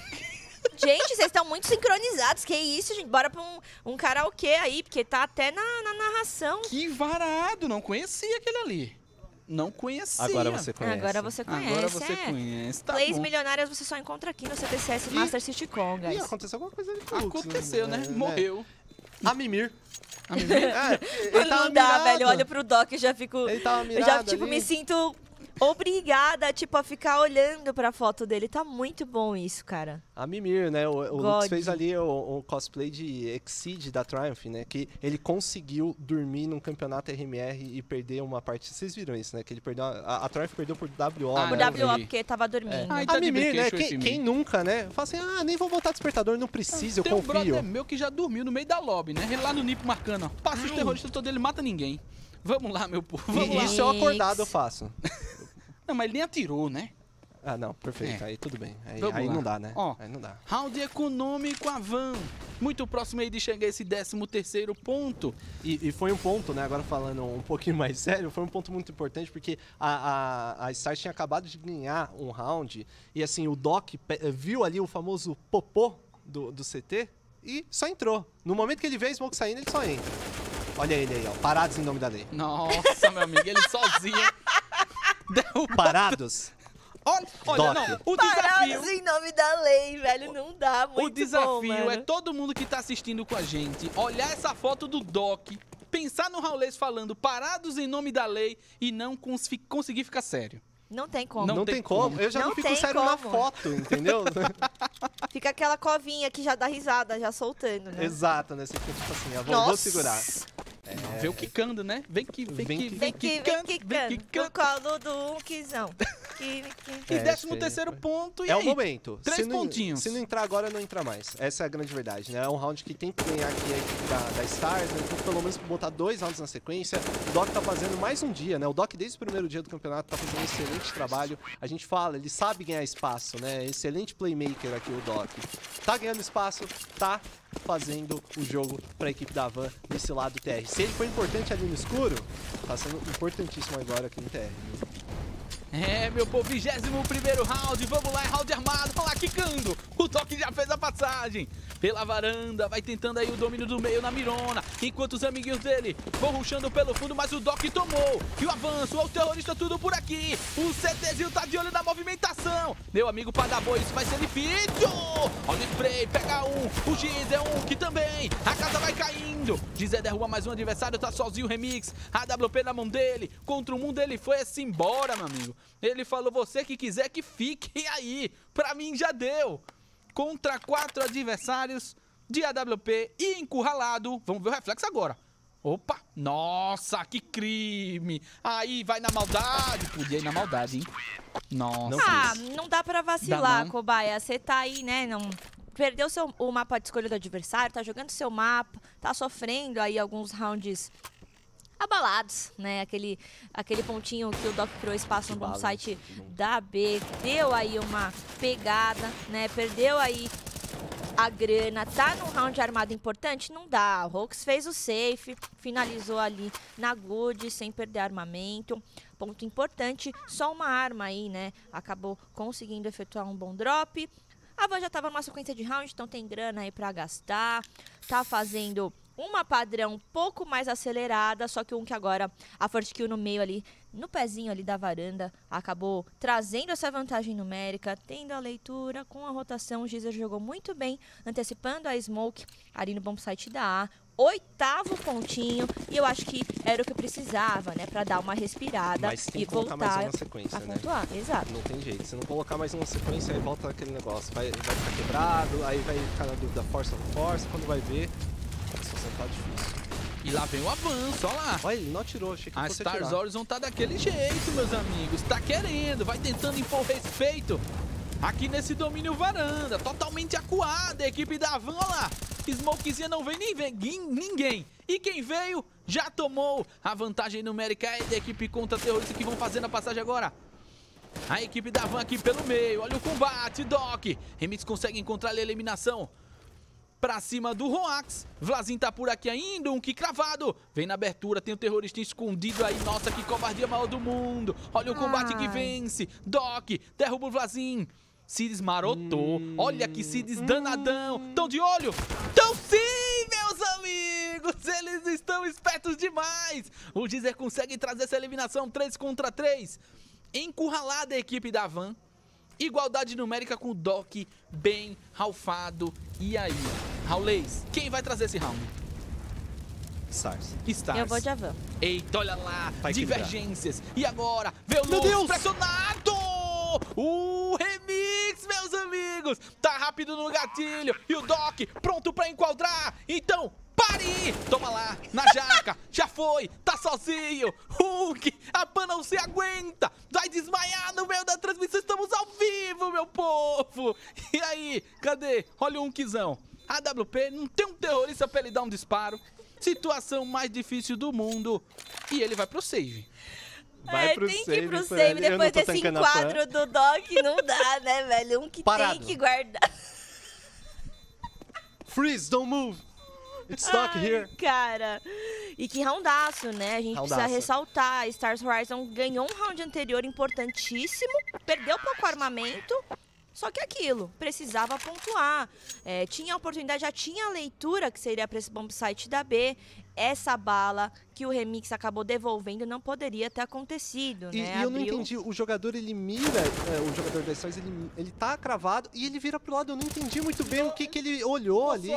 Gente, vocês estão muito sincronizados. Que isso, gente? Bora pra um, um karaokê aí, porque tá até na, na narração. Que varado. Não conhecia aquele ali. Não conhecia. Agora você conhece. Agora você conhece, Agora você é. conhece. Tá Plays bom. milionárias você só encontra aqui no C T C S Master City Com, Ih, guys. aconteceu alguma coisa ali com o Lux, Aconteceu, né? É, Morreu. A Mimir. A menina- É, ele tava Não dá, mirado. velho. Eu olho pro Doc e já fico... Ele tava Eu mirado já, tipo, ali. me sinto obrigada, tipo, a ficar olhando pra foto dele. Tá muito bom isso, cara. A Mimir, né? O, o Lux God. fez ali o, o cosplay de Exceed da Triumph, né? Que ele conseguiu dormir num campeonato R M R e perder uma parte. Vocês viram isso, né? Que ele perdeu. A, a Triumph perdeu por W O. Ah, Por né? eu W O, vi. porque tava dormindo. Ai, A tá de Mimir, né? brinquedo Quem, esse quem menino. nunca, né? Fala assim, ah, nem vou botar despertador, não preciso, eu Tem um confio. brother meu que já dormiu no meio da lobby, né? Ele lá no Nipo marcando, ó. Passa os Ai. terroristas todos, ele mata ninguém. Vamos lá, meu povo. E Vamos lá. isso eu acordado eu faço. Não, mas ele nem atirou, né? Ah, não, perfeito. É. Aí tudo bem. Aí, Vamos aí lá. não dá, né? Ó. Aí não dá. Round econômico a Van. Muito próximo aí de chegar esse décimo terceiro ponto. E, e foi um ponto, né? Agora falando um pouquinho mais sério, foi um ponto muito importante porque a, a, a Stars tinha acabado de ganhar um round e assim, o Doc pe- viu ali o famoso popô do, do C T e só entrou. No momento que ele vê a Smoke saindo, ele só entra. Olha ele aí, ó. Parados em nome da lei. Nossa, meu amigo, ele sozinho. Derrubou. Parados? Olha, olha Doc. não. O Parados desafio. em nome da lei, velho. Não dá, muito O desafio bom, mano. é todo mundo que tá assistindo com a gente olhar essa foto do Doc, pensar no Raulês falando parados em nome da lei e não cons conseguir ficar sério. Não tem como. Não Não, tem tem como. como. Eu já não, Não fico tem sério na como. foto, entendeu? Fica aquela covinha que já dá risada, já soltando, né? Exato, né? Você fica tipo assim, eu vou, Nossa. vou segurar. Não, vem o quicando, né? Vem que vem, Vem que que- Vem que, vem quicando no colo do Kizão. Que- que- E É, décimo sei. terceiro ponto, e É o aí? momento. Três se não, pontinhos. Se não entrar agora, não entra mais. Essa é a grande verdade, né? É um round que tem que ganhar aqui a equipe da, da Stars, né? Então, pelo menos botar dois rounds na sequência. O Doc tá fazendo mais um dia, né? O Doc, desde o primeiro dia do campeonato, tá fazendo um excelente trabalho. A gente fala, ele sabe ganhar espaço, né? Excelente playmaker aqui, o Doc. Tá ganhando espaço, tá fazendo o jogo pra equipe da Van nesse lado T R. Se ele foi importante ali no escuro, tá sendo importantíssimo agora aqui no T R. É, meu povo, vigésimo primeiro round, vamos lá, é round armado, vamos lá, quicando. O Doc já fez a passagem pela varanda, vai tentando aí o domínio do meio na mirona, enquanto os amiguinhos dele vão rushando pelo fundo, mas o Doc tomou. E o avanço, o terrorista tudo por aqui. O CTzinho tá de olho na movimentação. Meu amigo Padabô, isso vai ser difícil. Olha o spray, pega um, o Giz é um que também. A casa vai caindo. Gizé derruba mais um adversário, tá sozinho o Remix. A W P na mão dele, contra o mundo ele foi assim embora, meu amigo. Ele falou, você que quiser que fique aí. Pra mim já deu. Contra quatro adversários de A W P e encurralado. Vamos ver o reflexo agora. Opa, nossa, que crime. Aí vai na maldade. Podia ir na maldade, hein? Nossa. Não Ah, fiz. não dá pra Dá vacilar, não? cobaia. Você tá aí, né? Não perdeu seu, o mapa de escolha do adversário, tá jogando seu mapa, tá sofrendo aí alguns rounds abalados, né? Aquele, aquele pontinho que o Doc criou espaço no bom bala. site da B, deu aí uma pegada, né? Perdeu aí a grana. Tá num round armado importante? Não dá. O Rox fez o safe, finalizou ali na good, sem perder armamento. Ponto importante, só uma arma aí, né? Acabou conseguindo efetuar um bom drop. A Van já tava numa sequência de round, então tem grana aí pra gastar. Tá fazendo uma padrão um pouco mais acelerada, só que um que agora a first kill no meio ali, no pezinho ali da varanda, acabou trazendo essa vantagem numérica, tendo a leitura com a rotação. O Gizer jogou muito bem, antecipando a smoke ali no bomb site da A. Oitavo pontinho, e eu acho que era o que eu precisava, né, pra dar uma respirada Mas tem e que colocar voltar mais uma sequência, a né? pontuar. Exato. Não tem jeito. Se não colocar mais uma sequência, aí volta aquele negócio. Vai, vai ficar quebrado, aí vai ficar na dúvida força ou força. Quando vai ver, a situação tá difícil. E lá vem o avanço, olha lá. Olha, ele não atirou, achei que A fosse Stars atirar. Horizon tá daquele jeito, meus amigos. Tá querendo, vai tentando impor respeito aqui nesse domínio varanda. Totalmente acuada a equipe da Van, olha lá. Smokezinha não vem nem vem, ninguém. E quem veio já tomou a vantagem numérica aí da equipe contra-terrorista que vão fazendo a passagem agora. A equipe da Van aqui pelo meio, olha o combate, Doc. Remix consegue encontrar a eliminação pra cima do Roax. Vlasin tá por aqui ainda, um que cravado. Vem na abertura, tem o terrorista escondido aí. Nossa, que covardia maior do mundo. Olha o combate que vence. Doc, derruba o Vlasin. Cides marotou. Hum, Olha que Cides hum, danadão. Tão de olho? Tão sim, meus amigos. Eles estão espertos demais. O Gizer consegue trazer essa eliminação três contra três. Encurralada a equipe da Van. Igualdade numérica com o Doc bem ralfado. E aí, Raulês, quem vai trazer esse round? Stars. Stars. Eu vou de Avan. Eita, olha lá. Vai divergências. E agora, vê o Meu Luz Deus! pressionado. O Remix, meus amigos. Tá rápido no gatilho. E o Doc pronto pra enquadrar. Então, pare! Toma lá, na jaca. Já foi, tá sozinho. Hulk, a Pan não se aguenta. Vai desmaiar no meio da transmissão. Estamos ao vivo, meu povo. E aí, cadê? Olha o Hunkzão. A W P não tem um terrorista pra ele dar um disparo. Situação mais difícil do mundo. E ele vai pro save. Vai é, pro tem save, que ir pro Fran. save Eu não depois tô desse tancando a enquadro do Doc. Não dá, né, velho? Um que Parado. tem que guardar. Freeze, don't move. It's stuck Ai, here. cara. E que roundaço, né? A gente Roundaça. precisa ressaltar. A Stars Horizon ganhou um round anterior importantíssimo. Perdeu pouco armamento. Só que aquilo, precisava pontuar. É, tinha a oportunidade, já tinha a leitura que seria para esse bomb site da B. Essa bala que o Remix acabou devolvendo não poderia ter acontecido, E, né? e eu não Abriu- entendi, o jogador ele mira, é, o jogador da Stars, ele, ele tá cravado e ele vira pro lado. Eu não entendi muito bem o que, que ele olhou ali.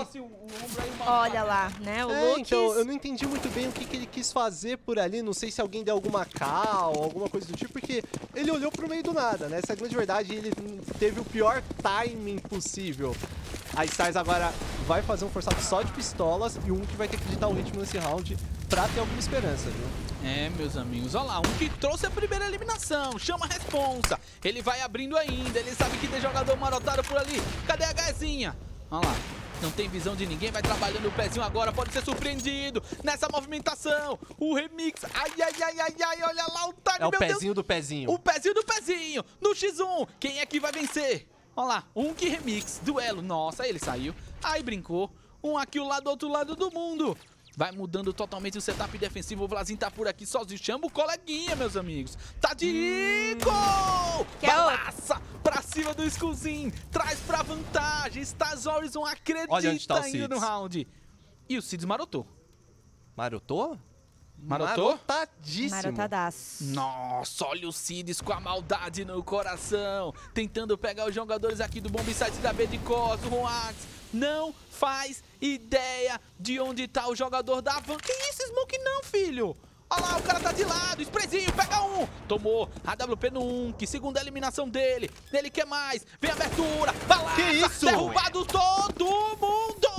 Olha lá, né? O É, Lucas... então, eu não entendi muito bem o que, que ele quis fazer por ali. Não sei se alguém deu alguma cal, alguma coisa do tipo, porque ele olhou pro meio do nada, né? Essa é a grande verdade. Ele teve o pior timing possível. A Stars agora vai fazer um forçado só de pistolas e um que vai ter que ditar o ritmo nesse round pra ter alguma esperança, viu? É, meus amigos, olha lá, um que trouxe a primeira eliminação, chama a responsa. Ele vai abrindo ainda, ele sabe que tem jogador marotado por ali. Cadê a Gazinha? Olha lá, não tem visão de ninguém, vai trabalhando o pezinho agora, pode ser surpreendido nessa movimentação. O Remix, ai, ai, ai, ai, ai, olha lá o time, É o meu Deus. pezinho do pezinho. O pezinho do pezinho, no xis um, quem é que vai vencer? Olha lá, um que Remix, duelo, nossa, ele saiu, aí brincou. Um aqui lá do outro lado do mundo. Vai mudando totalmente o setup defensivo. O Vlasin tá por aqui sozinho. Chama o coleguinha, meus amigos. Tá de Rico! Que é o- Balaça pra cima do Skullzinho. Traz pra vantagem. Stars Horizon acredita Olha onde tá o ainda no Cids. round. E o Cids marotou. Marotou? Marotou? Marotadíssimo. Marotadaço. Nossa, olha o Cids com a maldade no coração. Tentando pegar os jogadores aqui do Bomb Site da B de Cos, o Roax. Não faz ideia de onde tá o jogador da Van. Que isso, Smoke não, filho? Olha lá, o cara tá de lado. Sprayzinho, pega um. Tomou a W P no um, que segunda eliminação dele. Ele quer mais. Vem a abertura. Balaça. Que isso? Derrubado todo mundo.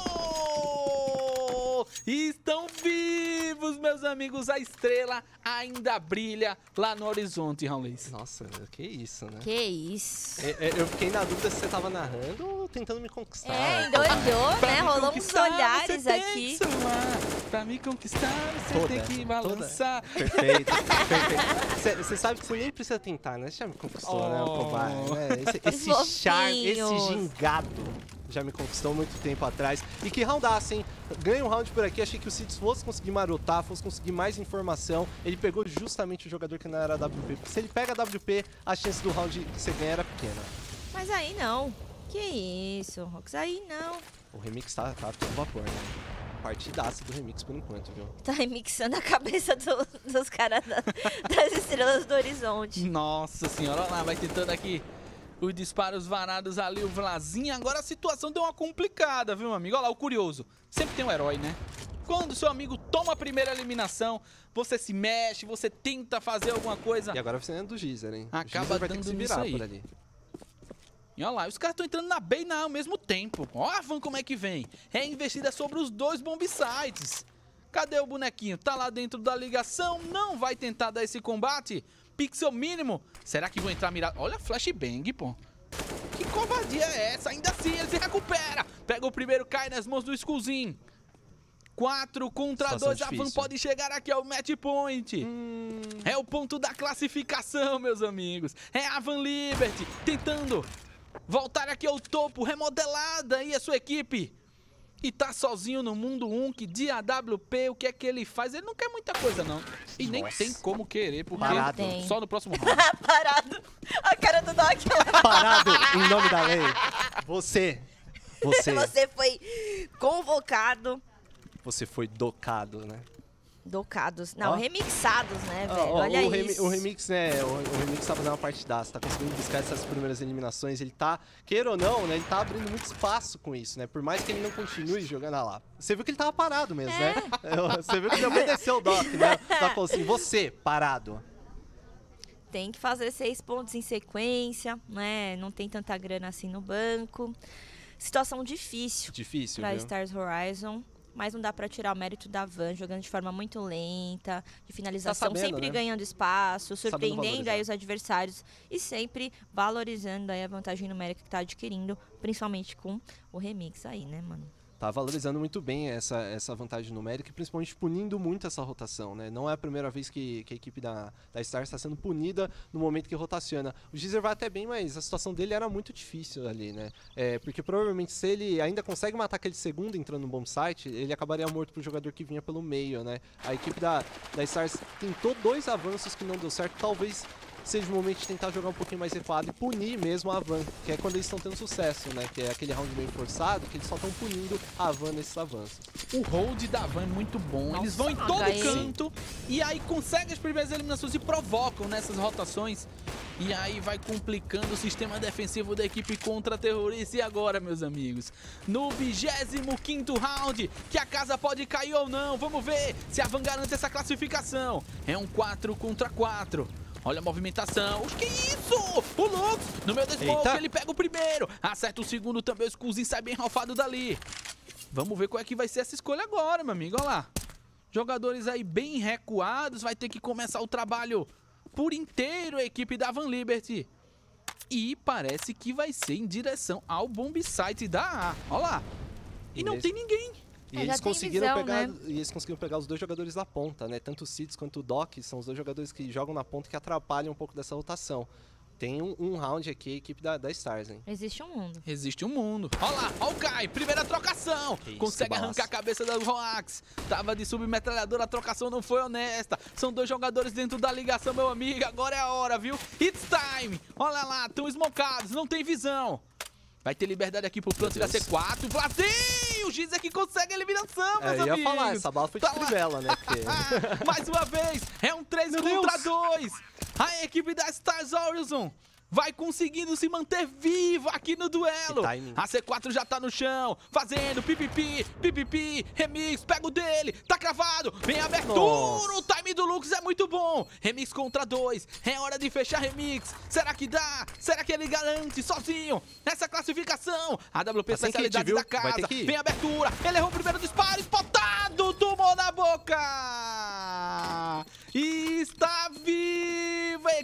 Estão vivos, meus amigos. A estrela ainda brilha lá no horizonte, Raulês. Nossa, que isso, né? Que isso. É, é, eu fiquei na dúvida se você tava narrando ou tentando me conquistar. É, endoidou, Pra né? me Rolou uns conquistar, olhares você tem aqui. que suar. Pra me conquistar, você Toda, tem que balançar. Perfeito, perfeito. Você sabe que você nem precisa tentar, né? Você já me conquistou, né? O Oh. cobaia, né? Esse, esse Fofinho. charme, esse gingado já me conquistou muito tempo atrás. E que roundasse, hein? Ganha um round por aqui, achei que o Cids fosse conseguir marotar, fosse conseguir mais informação. Ele pegou justamente o jogador que não era W P. Porque se ele pega a W P, a chance do round que você ganha era pequena. Mas aí não. Que isso, Rox, aí não. O Remix tá, tá todo vapor, né? Partidaça do Remix por enquanto, viu? Tá remixando a cabeça do- dos caras da- das estrelas do horizonte. Nossa senhora, olha lá, vai tentando aqui os disparos varados ali, o Vlazinho. Agora a situação deu uma complicada, viu, meu amigo? Olha lá, o curioso. Sempre tem um herói, né? Quando seu amigo toma a primeira eliminação, você se mexe, você tenta fazer alguma coisa. E agora você é do Geyser, hein? Acaba o Geyser vai ter que dando se nisso virar aí. por ali. E olha lá, os caras estão entrando na B e na A ao mesmo tempo. Olha a Van como é que vem. É investida sobre os dois bomb sites. Cadê o bonequinho? Tá lá dentro da ligação, não vai tentar dar esse combate. Pixel mínimo. Será que vão entrar mirar? Olha a flashbang, pô. Que covardia é essa? Ainda assim ele se recupera. Pega o primeiro, cai nas mãos do Skullzinho. quatro contra Situação dois, a Van difícil. pode chegar aqui ao match point. Hum, É o ponto da classificação, meus amigos. É a Van Liberty tentando voltar aqui ao topo, remodelada aí a sua equipe. E tá sozinho no mundo um, que de A W P, o que é que ele faz? Ele não quer muita coisa, não. E nem Nossa. tem como querer, porque Parado. Tem. só no próximo round. Parado. A cara do Doc lá. parado em nome da lei. Você, você, Você foi convocado. você foi docado, né? Docados. Não, Ó. remixados, né, Ó, velho? ó, Olha o, remi- isso. o Remix, né? O, o Remix tá fazendo uma partidaça, tá conseguindo buscar essas primeiras eliminações. Ele tá, queira ou não, né? Ele tá abrindo muito espaço com isso, né? Por mais que ele não continue jogando ah lá. Você viu que ele tava parado mesmo, né? Você viu que ele obedeceu o Doc, né? Tá falando assim, você, parado. Tem que fazer seis pontos em sequência, né? Não tem tanta grana assim no banco. Situação difícil Difícil, pra viu? Stars Horizon. Mas não dá pra tirar o mérito da Van, jogando de forma muito lenta, de finalização, Tá sabendo, sempre né? ganhando espaço, surpreendendo valorizar. aí os adversários e sempre valorizando aí a vantagem numérica que tá adquirindo, principalmente com o Remix aí, né, mano? Tá valorizando muito bem essa, essa vantagem numérica e principalmente punindo muito essa rotação, né? Não é a primeira vez que, que a equipe da, da Stars está sendo punida no momento que rotaciona. O Geyser vai até bem, mas a situação dele era muito difícil ali, né? É, porque provavelmente se ele ainda consegue matar aquele segundo entrando no bomb site, ele acabaria morto pro jogador que vinha pelo meio, né? A equipe da, da Stars tentou dois avanços que não deu certo, talvez seja o momento de tentar jogar um pouquinho mais recuado e punir mesmo a Van, que é quando eles estão tendo sucesso, né? Que é aquele round meio forçado, que eles só estão punindo a Van nesses avanços. O hold da Van é muito bom. Eles vão em Nossa, todo H E. canto e aí conseguem as primeiras eliminações e provocam nessas rotações. E aí vai complicando o sistema defensivo da equipe contra terrorista. E agora, meus amigos? No vigésimo quinto round, que a casa pode cair ou não. Vamos ver se a Van garante essa classificação. É um quatro contra quatro. Olha a movimentação. Que isso? O Lux, no meio da smoke, Eita. ele pega o primeiro. Acerta o segundo também. O Skullzinho sai bem ralfado dali. Vamos ver qual é que vai ser essa escolha agora, meu amigo. Olha lá. Jogadores aí bem recuados. Vai ter que começar o trabalho por inteiro a equipe da Van Liberty. E parece que vai ser em direção ao bomb site da A. Olha lá. E não Beleza. tem ninguém. E É, já eles tem conseguiram visão, pegar, né? e eles conseguiram pegar os dois jogadores da ponta, né? Tanto o Cids quanto o Doc são os dois jogadores que jogam na ponta que atrapalham um pouco dessa rotação. Tem um, um round aqui a equipe da, da Stars, hein? Existe um mundo. Existe um mundo. Olha lá, olha o Kai, primeira trocação. Que isso, Consegue que arrancar a cabeça do Roax. Tava de submetralhadora, a trocação não foi honesta. São dois jogadores dentro da ligação, meu amigo. Agora é a hora, viu? It's time. Olha lá, estão smocados, não tem visão. Vai ter liberdade aqui pro plant da C quatro. Vlazinho, o Geyser que consegue a eliminação, meus É, eu ia amigos. falar, essa bala foi de Tá lá. trivela, né? Porque... Mais uma vez, é um três contra dois. A equipe da Stars Horizon vai conseguindo se manter viva aqui no duelo. Que timing. A C quatro já tá no chão, fazendo pipipi, pipipi, Remix, pega o dele, tá cravado, vem a abertura, Nossa. o time do Lux é muito bom. Remix contra dois, é hora de fechar Remix. Será que dá? Será que ele garante sozinho essa classificação? A W P Assim que a gente especialidade viu, da vai ter casa, que ir. vem a abertura, ele errou o primeiro disparo, espotado, tomou na boca. E está viva a equipe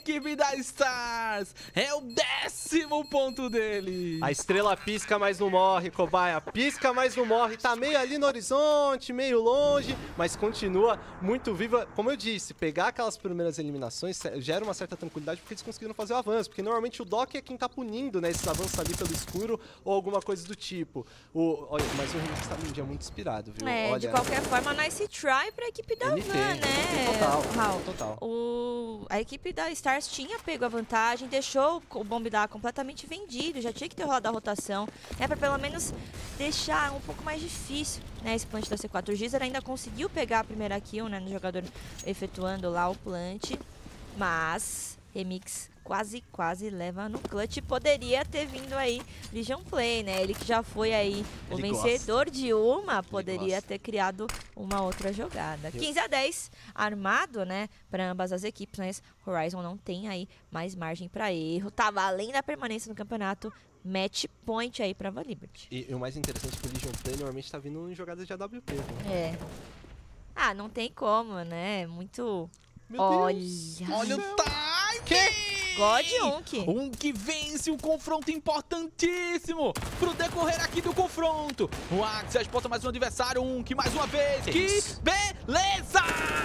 equipe da Stars. É o décimo ponto dele. A estrela pisca, mas não morre, cobaia. Pisca, mas não morre. Tá meio ali no horizonte, meio longe, mas continua muito viva. Como eu disse, pegar aquelas primeiras eliminações gera uma certa tranquilidade porque eles conseguiram fazer o avanço. Porque normalmente o Doc é quem tá punindo, né, esses avanços ali pelo escuro ou alguma coisa do tipo. O, olha, mas o Remix tá num dia muito inspirado, viu? É, olha, de qualquer forma, nice try pra equipe da N T, Van, né? total, Raul? total. O, a equipe da Stars tinha pego a vantagem, deixou o Bombidar completamente vendido, já tinha que ter rolado a rotação, né, pra pelo menos deixar um pouco mais difícil, né, esse plant da C quatro. O Gizer ainda conseguiu pegar a primeira kill, né, no jogador efetuando lá o plant, mas Remix quase, quase leva no clutch. Poderia ter vindo aí Vision Play, né? Ele que já foi aí o Ele vencedor gosta. de uma, poderia gosta. ter criado uma outra jogada. quinze a dez, armado, né, para ambas as equipes, mas Horizon não tem aí mais margem para erro. Tá valendo a permanência no campeonato. Match point aí pra Van Liberty. E, e o mais interessante é que o Legion Play normalmente tá vindo em jogadas de A W P, né? É. Ah, não tem como, né? Muito... Meu Olha. Deus. Olha o time! Que? God Unk. Um que vence um confronto importantíssimo pro decorrer aqui do confronto. O Axel exporta mais um adversário, Unk mais uma vez. Que Que, isso? beleza!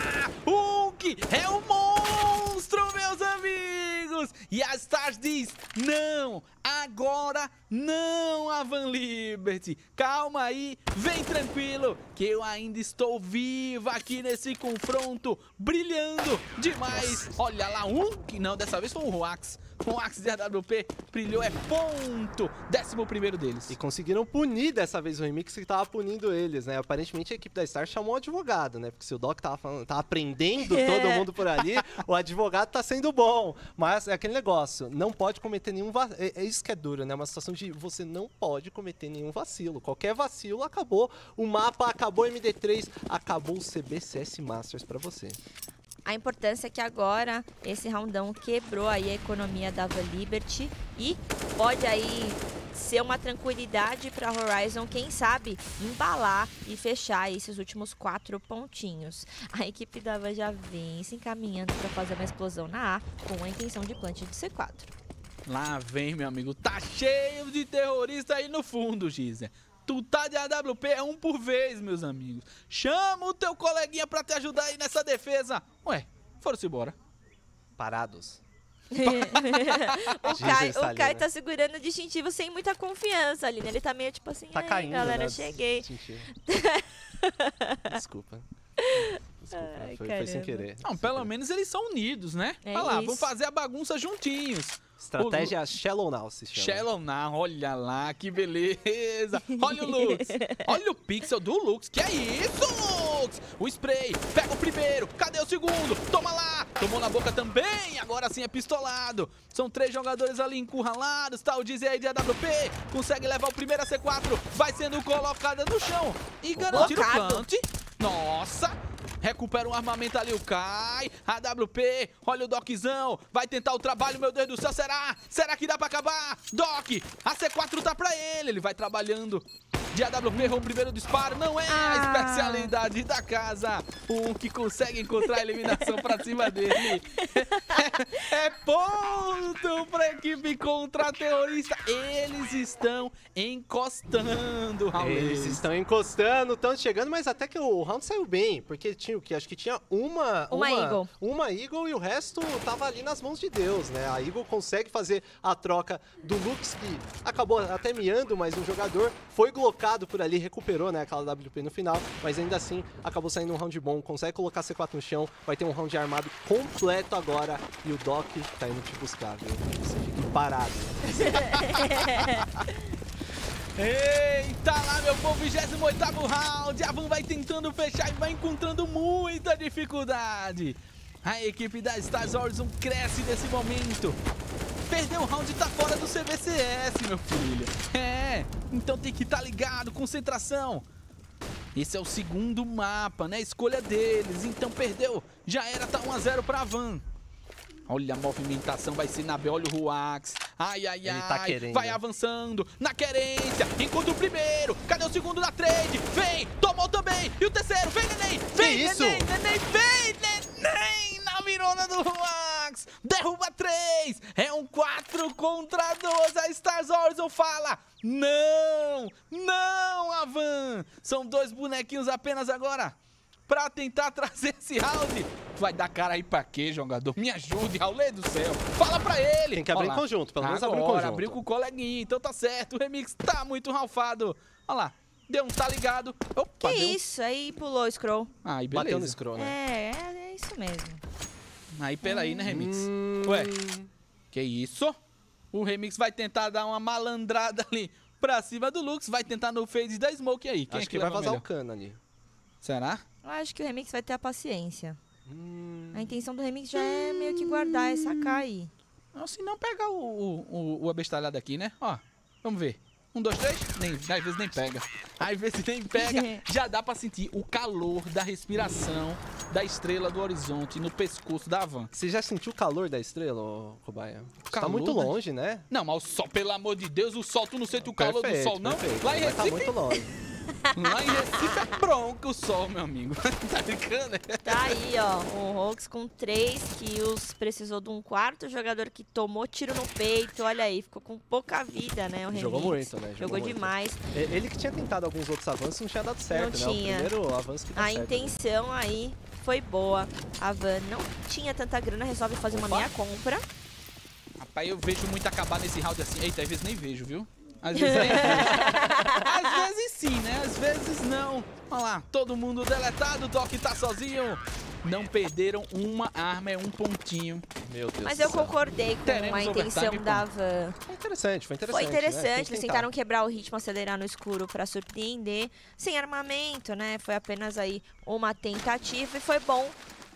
Unk é um monstro, meus amigos! E a Stars diz, não, agora não, a Van Liberty. Calma aí, vem tranquilo, que eu ainda estou viva aqui nesse confronto, brilhando demais. Olha lá, Unk, não, dessa vez foi um Roax. O Axe de A W P brilhou, é ponto. Décimo primeiro deles. E conseguiram punir dessa vez o Remix que tava punindo eles, né? Aparentemente a equipe da Star chamou o advogado, né? Porque se o Doc tava, falando, tava prendendo todo mundo por ali, o advogado tá sendo bom. Mas é aquele negócio, não pode cometer nenhum vacilo. É, é isso que é duro, né? Uma situação de você não pode cometer nenhum vacilo. Qualquer vacilo acabou. O mapa acabou, M D três, acabou o C B C S Masters pra você. A importância é que agora esse roundão quebrou aí a economia da Van Liberty e pode aí ser uma tranquilidade para Horizon, quem sabe, embalar e fechar esses últimos quatro pontinhos. A equipe da Van já vem se encaminhando para fazer uma explosão na A com a intenção de plant de C quatro. Lá vem, meu amigo. Tá cheio de terrorista aí no fundo, Gizer. Tu tá de A W P, é um por vez, meus amigos. Chama o teu coleguinha pra te ajudar aí nessa defesa. Ué, foram-se embora. Parados. o Gizer Kai, está o ali, Kai né? tá segurando o distintivo sem muita confiança ali, né? Ele tá meio tipo assim, Tá "Ai, caindo, galera, né? cheguei." Desculpa. Desculpa. Desculpa, Ai, foi, foi sem caramba. querer. Não, sem pelo querer. menos eles são unidos, né? É Olha lá, isso. vão fazer a bagunça juntinhos. Estratégia Shallow Now se chama. Shallow Now, olha lá, que beleza. Olha o Lux, olha o pixel do Lux. Que é isso, Lux? O spray, pega o primeiro, cadê o segundo? Toma lá, tomou na boca também, agora sim é pistolado. São três jogadores ali encurralados, tá? O Dizzy aí de A W P, consegue levar o primeiro a C quatro, vai sendo colocada no chão e garantir o Colocado. plant. Nossa! Recupera um armamento ali, o Kai. A W P, olha o Doczão. Vai tentar o trabalho, meu Deus do céu. Será? Será que dá pra acabar? Doc, a C quatro tá pra ele. Ele vai trabalhando. De A W P, errou o primeiro disparo. Não é a Ah. especialidade da casa. Um que consegue encontrar a eliminação pra cima dele. É, é ponto pra equipe contra terrorista. Eles estão encostando, Raul. Eles estão encostando, estão chegando, mas até que o round saiu bem, porque tinha o que? Acho que tinha uma, Uma Eagle. Uma Eagle e o resto tava ali nas mãos de Deus, né? A Eagle consegue fazer a troca do Lux, que acabou até miando, mas o jogador foi glocado por ali, recuperou, né, aquela W P no final, mas ainda assim acabou saindo um round bom, consegue colocar C quatro no chão, vai ter um round armado completo agora e o Doc tá indo te buscar, viu? Você fica parado. Eita lá, meu povo, vigésimo oitavo round. A Van vai tentando fechar e vai encontrando muita dificuldade. A equipe da Stars Horizon cresce nesse momento. Perdeu o round e tá fora do C B C S, meu filho. É, então tem que estar ligado, concentração. Esse é o segundo mapa, né? Escolha deles. Então perdeu, já era, tá um a zero pra Van. Olha a movimentação, vai ser na B, olha o Ruax. Ai, ai, Ele ai, tá querendo. vai avançando, na querência, encontra o primeiro, cadê o segundo da trade? Vem, tomou também, e o terceiro, vem, neném, vem, isso? neném, neném, vem, neném, na mirona do Ruax. derruba três, é um quatro contra dois, a Stars Horizon fala, não, não, Avan, são dois bonequinhos apenas agora, pra tentar trazer esse round. Vai dar cara aí pra quê, jogador? Me ajude, Raulê do céu. Fala pra ele. Tem que abrir Olha em lá. conjunto, pelo menos Agora, abrir em conjunto. abriu com o coleguinha, então tá certo. O Remix tá muito ralfado. Olha lá, deu um tá ligado. Opa, Que deu um... isso? Aí pulou o scroll. Aí, Bateu no beleza. scroll, né? É, é, é isso mesmo. Aí, peraí, né, Remix? Hum, Ué, que isso? O Remix vai tentar dar uma malandrada ali pra cima do Lux. Vai tentar no fade da Smoke aí. Quem acho é que vai leva vazar melhor? o cano ali. Será? Eu acho que o Remix vai ter a paciência. Hum, A intenção do Remix já é meio que guardar e sacar aí. Não, se não pegar o, o, o, o abestalhado aqui, né? Ó, vamos ver. Um, dois, três. Nem, às vezes nem pega. Às vezes nem pega. Já dá pra sentir o calor da respiração da estrela do horizonte no pescoço da Avan. Você já sentiu o calor da estrela, ô, Cobaia? Tá Calor muito da- longe, né? Não, mas o sol, pelo amor de Deus, o sol, tu não sente o calor do sol, não? Perfeito. Lá em Vai tá Recife, muito longe. lá em Recife é bronca o sol, meu amigo. Tá brincando? Tá aí, ó, o Rox com três kills, precisou de um quarto jogador que tomou tiro no peito, olha aí, ficou com pouca vida, né, o Remix. Jogou muito, né? Jogou, muito. demais. E- Ele que tinha tentado alguns outros avanços não tinha dado certo, Não né? tinha. O primeiro avanço que deu A certo. intenção aí foi boa. A Van não tinha tanta grana, resolve fazer uma Opa. meia compra. Rapaz, eu vejo muito acabar nesse round assim. Eita, às vezes nem vejo, viu? Às vezes nem vejo. Às vezes sim, né? Às vezes não. Olha lá, todo mundo deletado, o Doc tá sozinho. Não perderam uma arma, é um pontinho. Meu Deus Mas do eu céu. concordei com Teremos a intenção overtime, da Van. Foi interessante, foi interessante. Foi interessante, né? Tem que eles tentar. tentaram quebrar o ritmo, acelerar no escuro pra surpreender. Sem armamento, né? Foi apenas aí uma tentativa e foi bom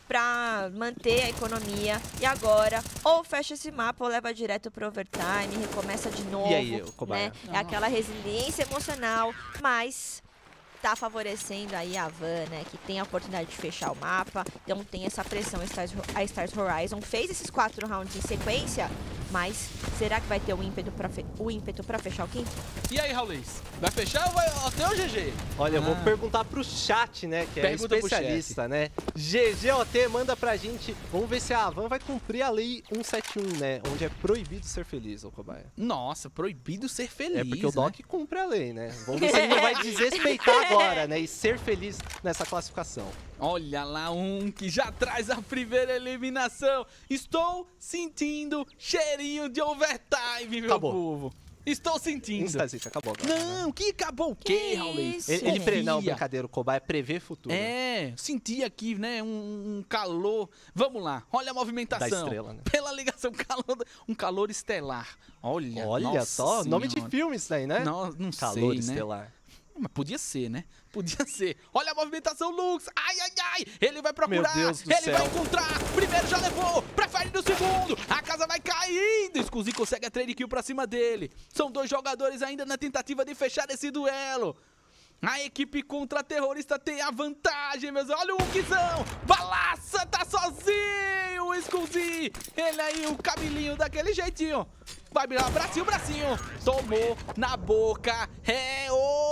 pra manter a economia. E agora, ou fecha esse mapa ou leva direto pro overtime, recomeça de novo. E aí, o Cobaia? né? É aquela resiliência emocional, mas tá favorecendo aí a Van, né? Que tem a oportunidade de fechar o mapa, então tem essa pressão. A Stars, a Stars Horizon fez esses quatro rounds em sequência, mas será que vai ter o ímpeto pra, fe o ímpeto pra fechar o quinto? E aí, Raulês? Vai fechar ou vai até o G G? Olha, eu vou Ah. perguntar pro chat, né? Que é Pergunta pro especialista, né? G G O T manda pra gente. Vamos ver se a Avan vai cumprir a lei cento e setenta e um, né? Onde é proibido ser feliz, ô Cobaia. Nossa, proibido ser feliz, É porque o né? Doc cumpre a lei, né? Vamos ver se ele não vai desrespeitar agora, né? E ser feliz nessa classificação. Olha lá um que já traz a primeira eliminação. Estou sentindo cheirinho de overtime, meu Acabou. povo. Estou sentindo. Instazica, acabou agora. né? Não, que acabou o quê, Que Raulês? isso? Ele, ele pre... Não, Confia. brincadeira, o Cobaia prevê futuro. É, senti aqui, né, um, um calor. Vamos lá, olha a movimentação. Da estrela, né? Pela ligação, calor, um calor estelar. Olha, Olha nossa só, nome de senhora. filme isso daí, né? Não, não Calor sei, né? estelar. Mas podia ser, né? Podia ser. Olha a movimentação, Lux. Ai, ai, ai. Ele vai procurar. Meu Deus do Ele céu. vai encontrar. Primeiro já levou. Prefere no segundo. A casa vai caindo. Scuzi consegue a trade kill pra cima dele. São dois jogadores ainda na tentativa de fechar esse duelo. A equipe contra a terrorista tem a vantagem, meus. Olha o Huckzão. Balaça, tá sozinho. O Scuzi. Ele aí, o cabelinho daquele jeitinho. Vai virar bracinho, bracinho. Tomou na boca. É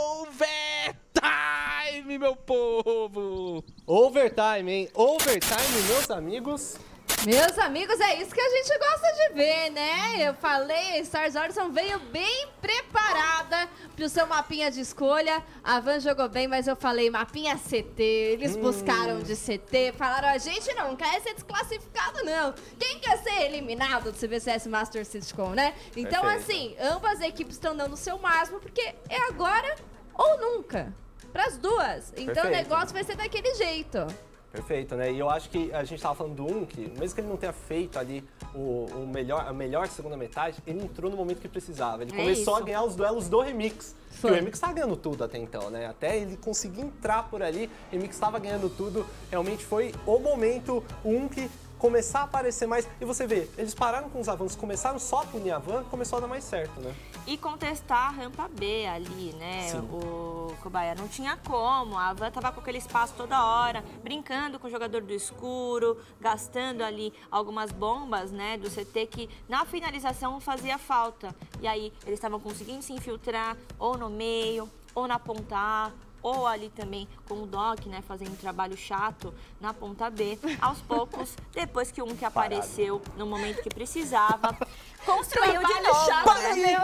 overtime, meu povo. Overtime, hein? Overtime, meus amigos. Meus amigos, é isso que a gente gosta de ver, né? Eu falei, a Stars Horizon veio bem preparada pro seu mapinha de escolha. A Van jogou bem, mas eu falei mapinha C T. Eles buscaram de C T, falaram, a gente não quer ser desclassificado, não. Quem quer ser eliminado do C B C S Master Sitcom, né? Então, Perfeito. assim, ambas as equipes estão dando o seu máximo, porque é agora ou nunca. Pras duas. Então, o Perfeito. negócio vai ser daquele jeito. Perfeito, né? E eu acho que a gente tava falando do um, que mesmo que ele não tenha feito ali o, o melhor, a melhor segunda metade, ele entrou no momento que precisava. Ele É começou isso. a ganhar os duelos do Remix. Foi. E o Remix tava ganhando tudo até então, né? Até ele conseguir entrar por ali, o Remix tava ganhando tudo. Realmente foi o momento, o um que começar a aparecer mais. E você vê, eles pararam com os avanços, começaram só a punir a van, começou a dar mais certo, né? E contestar a rampa B ali, né? Sim. O Cobaia não tinha como. A Van tava com aquele espaço toda hora, brincando com o jogador do escuro, gastando ali algumas bombas, né, do C T que na finalização fazia falta. E aí eles estavam conseguindo se infiltrar ou no meio, ou na ponta A, ou ali também com o Doc, né, fazendo um trabalho chato na ponta B. Aos poucos, depois que um que apareceu no momento que precisava, construiu de novo. Chato, meu.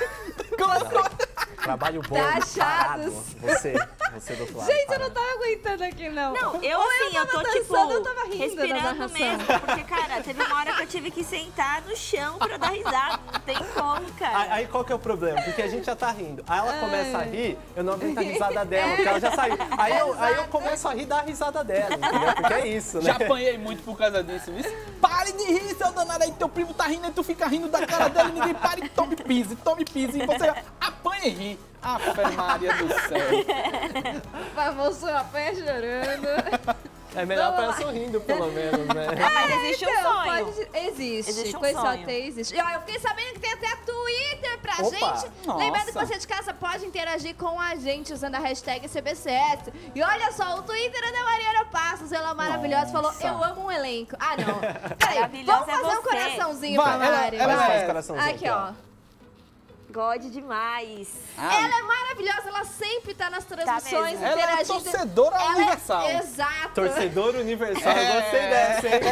Trabalho bom, Tachados. parado. Você, você do outro lado. Gente, eu parado. não tava aguentando aqui, não. Não, eu Ou assim, eu, tava tô dançando, tipo ou eu tava rindo da respirando narração. mesmo, porque, cara, teve uma hora que eu tive que sentar no chão pra dar risada. Não tem como, cara. Aí, aí qual que é o problema? Porque a gente já tá rindo. Aí ela começa a rir, eu não aguento a risada dela, porque ela já saiu. Aí eu, aí eu começo a rir da risada dela, entendeu? Porque é isso, né? Já apanhei muito por causa disso, viu? Pare de rir, seu danado aí, teu primo tá rindo e tu fica rindo da cara dele, ninguém para e tome pise, tome pise, e você apanha e ri. Ave Maria do céu. Famoso apanha chorando. É melhor Vamos pra lá. sorrindo, pelo menos, né? Mas existe um Então, sonho. pode- Existe. Existe um Coisa só sonho. tem, existe. E, ó, eu fiquei sabendo que tem até Twitter pra Opa, gente. nossa. Lembrando que você de casa pode interagir com a gente usando a hashtag C B C S. E olha só, o Twitter da Mariana Passos, ela maravilhosa, falou, Nossa. eu amo o elenco. Ah, não. Peraí, Maravilhosa vamos é fazer um você. coraçãozinho Vai, pra ela- Mari. ela vai. faz coraçãozinho Aqui, aqui, ó. ó. God demais. Ela é maravilhosa, ela sempre tá nas transmissões, mesmo. Ela é interagindo. torcedora Ela é- universal. Exato. Torcedor universal, eu gostei É. dessa, hein?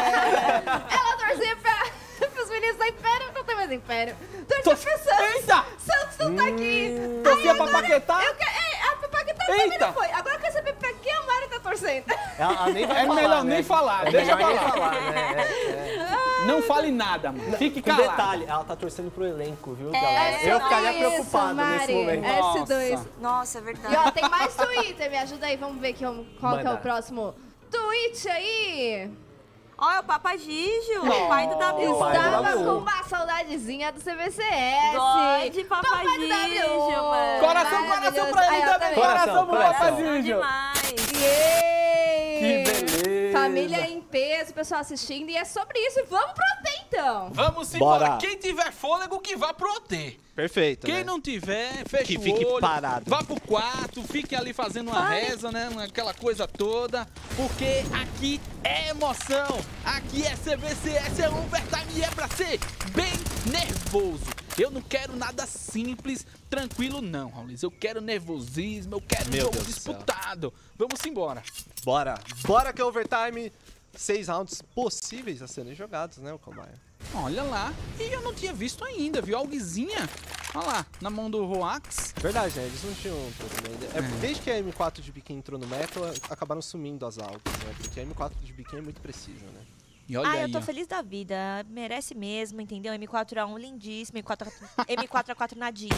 Ela torcia pra, pros meninos da Império, não tem mais Império. Torcia Tor- pra Santos. Eita! Santos não tá aqui. Torcia pra Paquetá? Eu quero, é, a Paquetá também Eita. não foi. Agora eu quero saber pra quem a Mari tá torcendo. Ela, ela nem vai É falar, melhor né? nem falar, É deixa melhor nem pra lá. falar, né? É, é. Não fale nada, mano. Fique Com calado. detalhe, ela tá torcendo pro elenco, viu, É, galera? Eu ficaria preocupado Mari. nesse momento. S dois. Nossa. Nossa, é E verdade. ó, tem mais Twitter, me ajuda aí, vamos ver que, qual que é Manda. o próximo tweet aí. Ó, é o Papagígio, o pai do W. pai do Estava W. com uma saudadezinha do C B C S. God, Papai do Papagígio, W. mano. Coração, coração pra ele Aí, ó, também. também. Coração pro Coração, Papagígio. Demais. Yay! Que beleza! Família em peso, pessoal assistindo. E é sobre isso. E vamos pro O T, então. Vamos embora. Bora. Quem tiver fôlego, que vá pro O T. Perfeito, Quem né? não tiver, fecha Que o fique olho, parado. vá pro quarto, fique ali fazendo uma reza, né? Aquela coisa toda. Porque aqui é emoção. Aqui é C B C S, é overtime e é pra ser bem nervoso. Eu não quero nada simples, tranquilo não, Raulis. Eu quero nervosismo, eu quero Meu jogo Deus do céu. disputado. Vamos embora. Bora. Bora que é overtime. Seis rounds possíveis a serem jogados, né, o Cobaia? Olha lá. E eu não tinha visto ainda, viu? Alguizinha. Olha lá, na mão do Roax. Verdade, né? Eles não tinham problema ainda. É, É. Desde que a M quatro de Biquim entrou no meta, acabaram sumindo as altas, né? Porque a M quatro de Biquim é muito precisa, né? E olha Ah, aí, eu tô ó. feliz da vida. Merece mesmo, entendeu? M quatro A um lindíssimo, M quatro A quatro nadinha.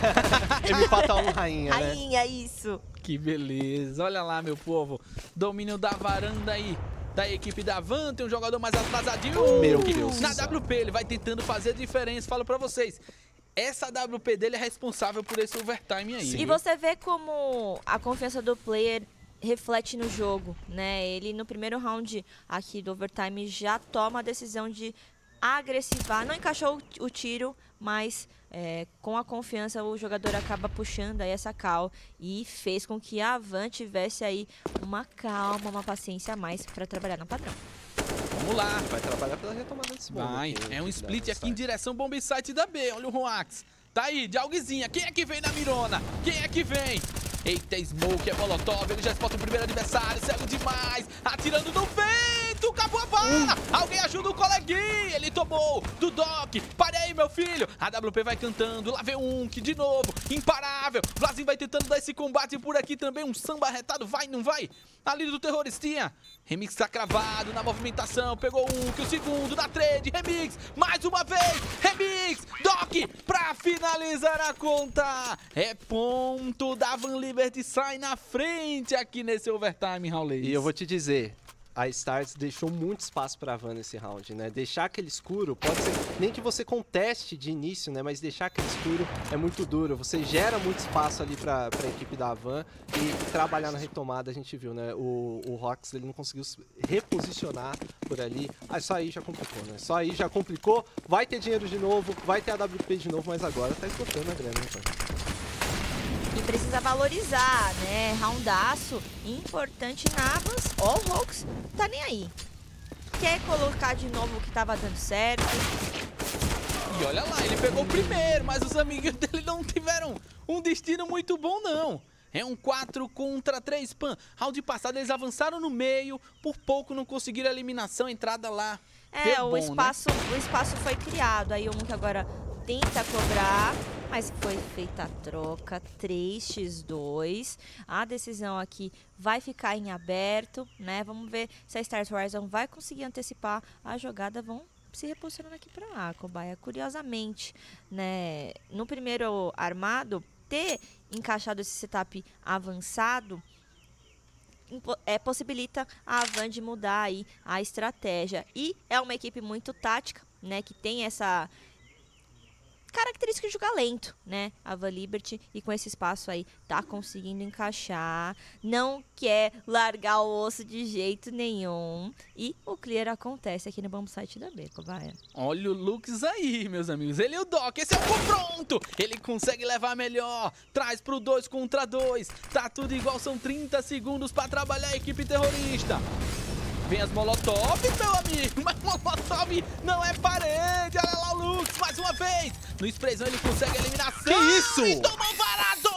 M quatro A um rainha, né? Rainha, isso. Que beleza. Olha lá, meu povo. Domínio da varanda aí. Da equipe da Van, tem um jogador mais atrasadinho. Meu Que Deus Na do céu. W P, ele vai tentando fazer a diferença. Falo pra vocês. Essa W P dele é responsável por esse overtime aí. E viu? você vê como a confiança do player reflete no jogo, né? Ele no primeiro round aqui do overtime já toma a decisão de agressivar. Não encaixou o o tiro, mas é, com a confiança o jogador acaba puxando aí essa cal e fez com que a Van tivesse aí uma calma, uma paciência a mais para trabalhar no padrão. Vamos lá. Vai trabalhar pela retomada desse bomba. Vai. aqui, É um que split dá aqui em certo. direção bomb site da B. Olha o Roax. Tá aí, de Alguizinha. Quem é que vem na mirona? Quem é que vem? Eita, Smoke, é Molotov. Ele já spota o primeiro adversário. Cego demais. Atirando no vento. Acabou a bala. Alguém ajuda o coleguinha. Ele tomou do Doc. Pare aí, meu filho. A W P vai cantando. Lá vem um que de novo. Imparável. Vlazinho vai tentando dar esse combate por aqui também. Um samba arretado. Vai, não vai? Ali do terroristinha. Remix tá cravado na movimentação. Pegou um, que o segundo na trade. Remix, mais uma vez. Remix, Doc, pra finalizar a conta. É ponto da Van Liberty, sai na frente aqui nesse overtime, Raulês. E eu vou te dizer, a Stars deixou muito espaço pra Van nesse round, né? Deixar aquele escuro, pode ser, nem que você conteste de início, né? Mas deixar aquele escuro é muito duro. Você gera muito espaço ali pra, pra equipe da Van e trabalhar na retomada, a gente viu, né? O, o Rox, ele não conseguiu se reposicionar por ali. Ah, só aí já complicou, né? Só aí já complicou. Vai ter dinheiro de novo, vai ter a W P de novo, mas agora tá esgotando a grana, né, pai? E precisa valorizar, né? Roundaço importante na Avas. Ó, o Rox tá nem aí. Quer colocar de novo o que tava dando certo. E olha lá, ele pegou o primeiro, mas os amigos dele não tiveram um destino muito bom, não. É um quatro contra três, Pan. Round passado eles avançaram no meio, por pouco não conseguiram a eliminação, entrada lá. É, Deu o, bom, espaço, né? o espaço foi criado. Aí o Munk agora tenta cobrar, mas foi feita a troca. três a dois. A decisão aqui vai ficar em aberto, né? Vamos ver se a Stars Horizon vai conseguir antecipar a jogada. Vão se reposicionando aqui para a Cobaia. Curiosamente, né? No primeiro armado, ter encaixado esse setup avançado é, possibilita a Van de mudar aí a estratégia. E é uma equipe muito tática, né? Que tem essa característica de jogar lento, né? A Van Liberty, e com esse espaço aí tá conseguindo encaixar, não quer largar o osso de jeito nenhum. E o clear acontece aqui no bomb site da B, Cobaia. Olha o Lux aí, meus amigos. Ele e o Doc, esse é o confronto. Ele consegue levar melhor. Traz pro dois contra dois. Tá tudo igual, são trinta segundos pra trabalhar a equipe terrorista. Vem as Molotov, meu amigo. Mas Molotov não é parede. Olha lá o Lux, mais uma vez. No sprayzão ele consegue a eliminação. Que isso? E toma um varado!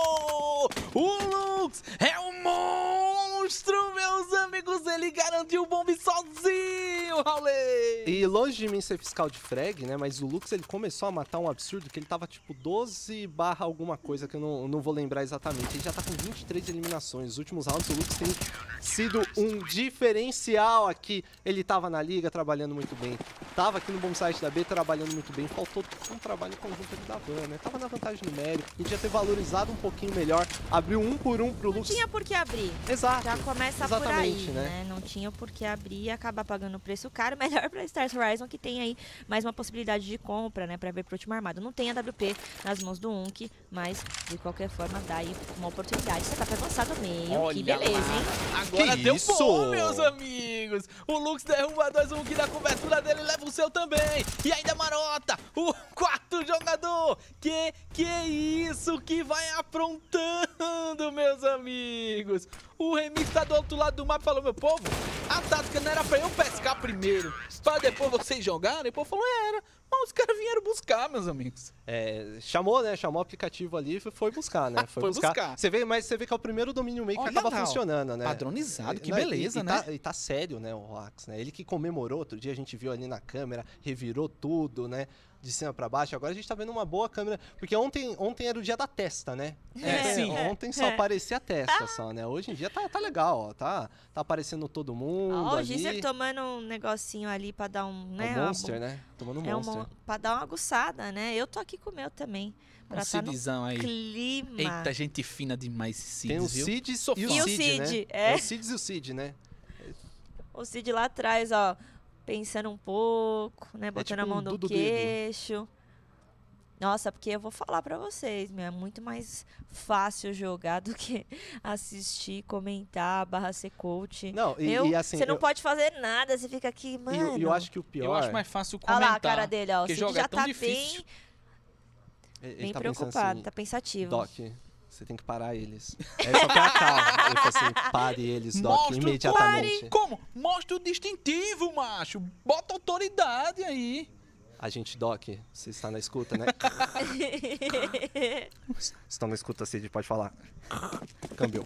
O Lux é um monstro, meus amigos. Ele garantiu o bombe sozinho, Raulê. E longe de mim ser fiscal de frag, né? Mas o Lux, ele começou a matar um absurdo, que ele tava tipo doze barra alguma coisa, que eu não, não vou lembrar exatamente. Ele já tá com vinte e três eliminações. Os últimos rounds o Lux tem sido um diferencial aqui. Ele tava na liga trabalhando muito bem. Tava aqui no bom site da B trabalhando muito bem. Faltou um trabalho conjunto ali da Van, né? Tava na vantagem numérica. Podia ter valorizado um pouquinho melhor. Abriu um por um pro Não Lux. tinha por que abrir. Exato. Já começa por Exatamente, aí, né? né? Não tinha por que abrir e acabar pagando o preço caro. Melhor pra Stars Horizon, que tem aí mais uma possibilidade de compra, né? Pra ver pro último armado. Não tem a W P nas mãos do Unk, mas de qualquer forma dá aí uma oportunidade. Você tá pra avançar no meio. Olha que beleza, lá. hein? Agora Que deu isso? bom, meus amigos. O Lux derruba dois, um que da cobertura dele leva o seu também. E ainda marota o quarto jogador. Que que isso que vai aprontando, meus amigos. O Remix tá do outro lado do mapa e falou, meu povo, a tática não era pra eu pescar primeiro, pra depois vocês jogarem. O povo falou, era. Mas os caras vieram buscar, meus amigos. É, chamou, né? Chamou o aplicativo ali e foi buscar, né? Foi buscar. Você vê, mas você vê que é o primeiro domínio meio que Olha acaba lá, ó. funcionando, né? Padronizado, que Não, beleza, e, e né? Tá, e tá sério, né, o Roax, né? Ele que comemorou, outro dia a gente viu ali na câmera, revirou tudo, né? De cima pra baixo. Agora a gente tá vendo uma boa câmera, porque ontem, ontem era o dia da testa, né? É, Ontem- sim. Ontem só aparecia a testa só, né? Hoje em dia tá, tá legal, ó. Tá, tá aparecendo todo mundo Ó, o ali. Gisser tomando um negocinho ali pra dar um, É né? um uma- monster, né? Tomando É monster. uma, pra dar uma aguçada, né? Eu tô aqui com o meu também. Pra Um tá no Cidzão aí. clima. Eita, gente fina demais esse Cid, Tem o viu? Cid Sou e o fã. E o Cid, Cid, né? é. É o Cid e o Cid, né? O Cid lá atrás, ó, pensando um pouco, né? Botando tipo a mão um no Dudu queixo. Nossa, porque eu vou falar pra vocês, meu, é muito mais fácil jogar do que assistir, comentar, barra ser coach. Não, e, Eu- e assim... você não eu, pode fazer nada, você fica aqui, e mano. eu, eu acho que o pior... Eu acho mais fácil Olha comentar. lá a cara dele, ó. O porque Cid jogar já é tão tá difícil. bem, ele bem tá pensando preocupado, assim, tá pensativo. Doc, você tem que parar eles. Aí só quer a calma. Ele falou assim, pare eles, Doc, Mostra o imediatamente. Como? Mostra o distintivo, macho. Bota autoridade aí. A gente, Doc, você está na escuta, né? Estão na escuta, Cid, pode falar. Câmbio.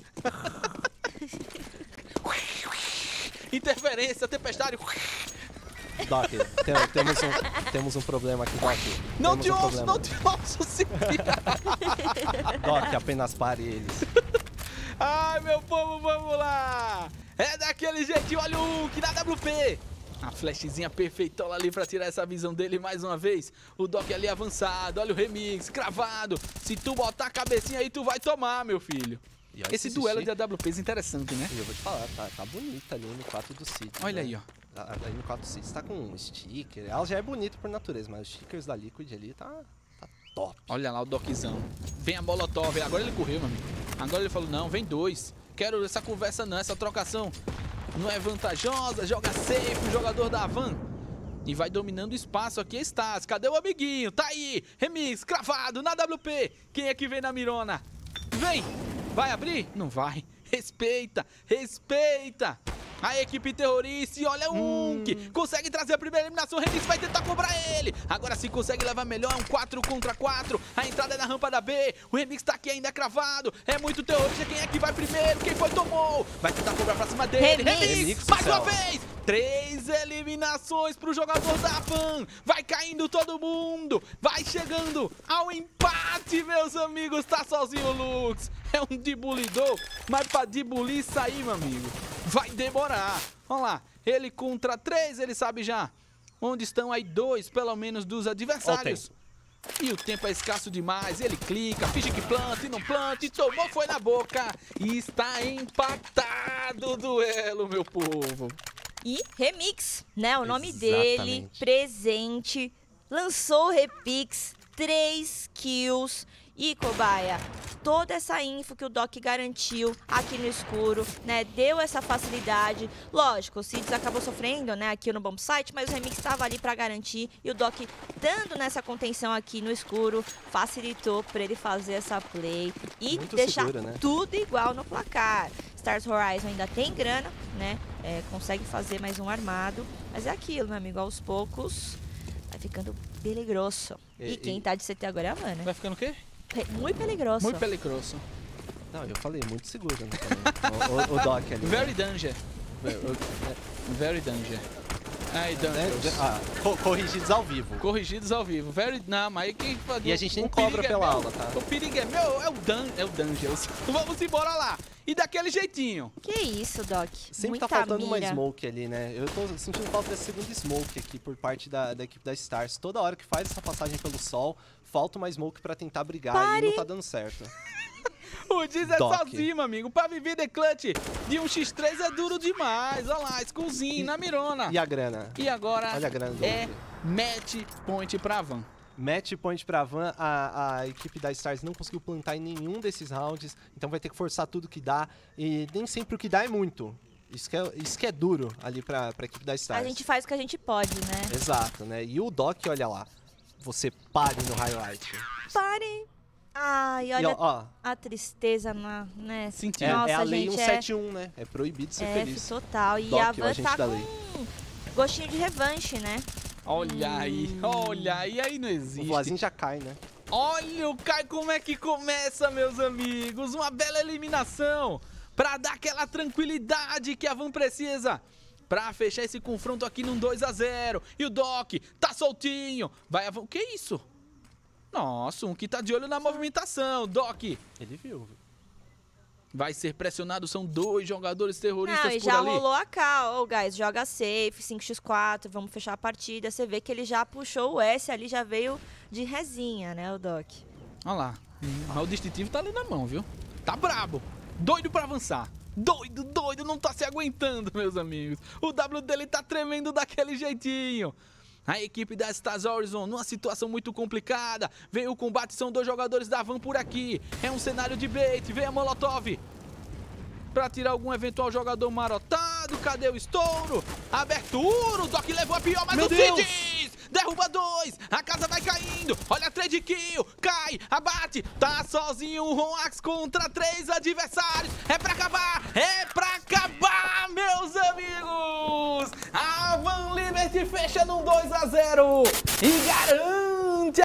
Interferência, tempestade. Doc, tem- temos, um, temos um problema aqui, Doc. Não Temos te um ouço, problema. não te ouço, Cid. Doc, apenas pare eles. Ai, meu povo, vamos lá. É daquele jeitinho, olha o que na W P. A flashzinha perfeitola ali pra tirar essa visão dele mais uma vez. O Doc ali avançado, olha o remix, cravado. Se tu botar a cabecinha aí, tu vai tomar, meu filho. E olha Esse se duelo assistir. de A W Ps é interessante, né? E eu vou te falar, tá, tá bonita ali o M quatro do Cid. Olha né? aí, ó. A, a M quatro do Cid tá com um sticker. Ela já é bonita por natureza, mas os stickers da Liquid ali tá, tá top. Olha lá o Doczão. Vem a Molotov. Agora ele correu, meu amigo. Agora ele falou, não, vem dois. Quero essa conversa não, essa trocação não é vantajosa. Joga safe o jogador da Van. E vai dominando o espaço aqui, Stas. Cadê o amiguinho? Tá aí. Remix, cravado, na W P. Quem é que vem na mirona? Vem. Vai abrir? Não vai. Respeita, respeita. A equipe terrorista, e olha o Unk. Hum. Consegue trazer a primeira eliminação, o Remix vai tentar cobrar ele. Agora sim consegue levar melhor, é um quatro contra quatro. A entrada é na rampa da B, o Remix tá aqui ainda cravado. É muito terrorista, quem é que vai primeiro? Quem foi tomou? Vai tentar cobrar pra cima dele. Remix. Remix, mais uma vez. Três eliminações pro jogador da Van. Vai caindo todo mundo. Vai chegando ao empate, meus amigos. Tá sozinho o Lux. É um debulidor, mas pra debulir sair, meu amigo, vai demorar. Olha lá, ele contra três, ele sabe já onde estão aí dois, pelo menos, dos adversários. E o tempo é escasso demais, ele clica, finge que planta e não planta, e tomou, foi na boca. E está empatado o duelo, meu povo. E Remix, né? O nome Exatamente. dele, presente, lançou o Repix, três kills. E, Cobaia, toda essa info que o Doc garantiu aqui no escuro, né? Deu essa facilidade. Lógico, o Cids acabou sofrendo, né? Aqui no bomb site, mas o Remix estava ali para garantir. E o Doc, dando nessa contenção aqui no escuro, facilitou para ele fazer essa play e Muito deixar seguro, né? tudo igual no placar. Stars Horizon ainda tem grana, né? É, consegue fazer mais um armado. Mas é aquilo, meu amigo, aos poucos vai ficando peligroso. E, E- quem e- tá de C T agora é a Mana. Vai ficando o quê? Pe- Muito peligroso. Muito peligroso. Não, eu falei muito seguro, né? também. o, o, o Doc ali. Very danger. né? O- o- Very danger. Ai, né? dangerous. Ah, co- corrigidos ao vivo. Corrigidos ao vivo. Very... Não, mas aí quem... E a gente nem o cobra perigo é pela meu. aula, tá? O perigo é meu, é o Dan... É o Dangerous. Vamos embora lá. E daquele jeitinho. Que isso, Doc? Sempre Muita tá faltando uma mira. smoke ali, né? Eu tô sentindo falta dessa segunda smoke aqui por parte da, da equipe da Stars. Toda hora que faz essa passagem pelo sol, falta uma smoke pra tentar brigar Pare. e não tá dando certo. O Diz é Doc. sozinho, meu amigo. Pra viver de clutch de um xis três é duro demais. Olha lá, skullzinho na mirona. E a grana? E agora Olha a grana do é outro. match point pra Van. Match point pra Van, a, a equipe da Stars não conseguiu plantar em nenhum desses rounds, então vai ter que forçar tudo que dá, e nem sempre o que dá é muito. Isso que é, isso que é duro ali pra, pra equipe da Stars. A gente faz o que a gente pode, né? Exato, né? E o Doc, olha lá, você pare no highlight. Pare. Ai, E, olha ó, ó, a tristeza, na, né? Senti. é, Nossa, é a lei gente, cento e setenta e um, né? É proibido ser é feliz. F total. E Doc, a o Van agente tá da com lei. gostinho de revanche, né? Olha aí, olha aí, aí não O existe. Vlazinho já cai, né? Olha o Kai como é que começa, meus amigos. Uma bela eliminação pra dar aquela tranquilidade que a Van precisa pra fechar esse confronto aqui num dois a zero. E o Doc tá soltinho. Vai a Van... O que é isso? Nossa, um que tá de olho na movimentação. Doc Ele viu. vai ser pressionado. São dois jogadores terroristas Não, e por já ali. rolou a cal. Ô, guys, joga safe, cinco por quatro, vamos fechar a partida. Você vê que ele já puxou o S ali, já veio de resinha, né, o Doc? Olha lá. Mas o distintivo tá ali na mão, viu? Tá brabo. Doido pra avançar. Doido, doido. Não tá se aguentando, meus amigos. O W dele tá tremendo daquele jeitinho. A equipe da Stars Horizon numa situação muito complicada. Veio o combate, são dois jogadores da Van por aqui. É um cenário de bait. Vem a Molotov pra tirar algum eventual jogador marotado. Cadê o estouro? Abertura. O Doc levou a pior, mas Meu o Deus! Cids derruba dois. A casa vai caindo. Olha a trade kill. Cai, abate. Tá sozinho o Roax contra três adversários. É pra acabar. É pra acabar, meus amigos. A Van Liberty fecha num dois a zero e garante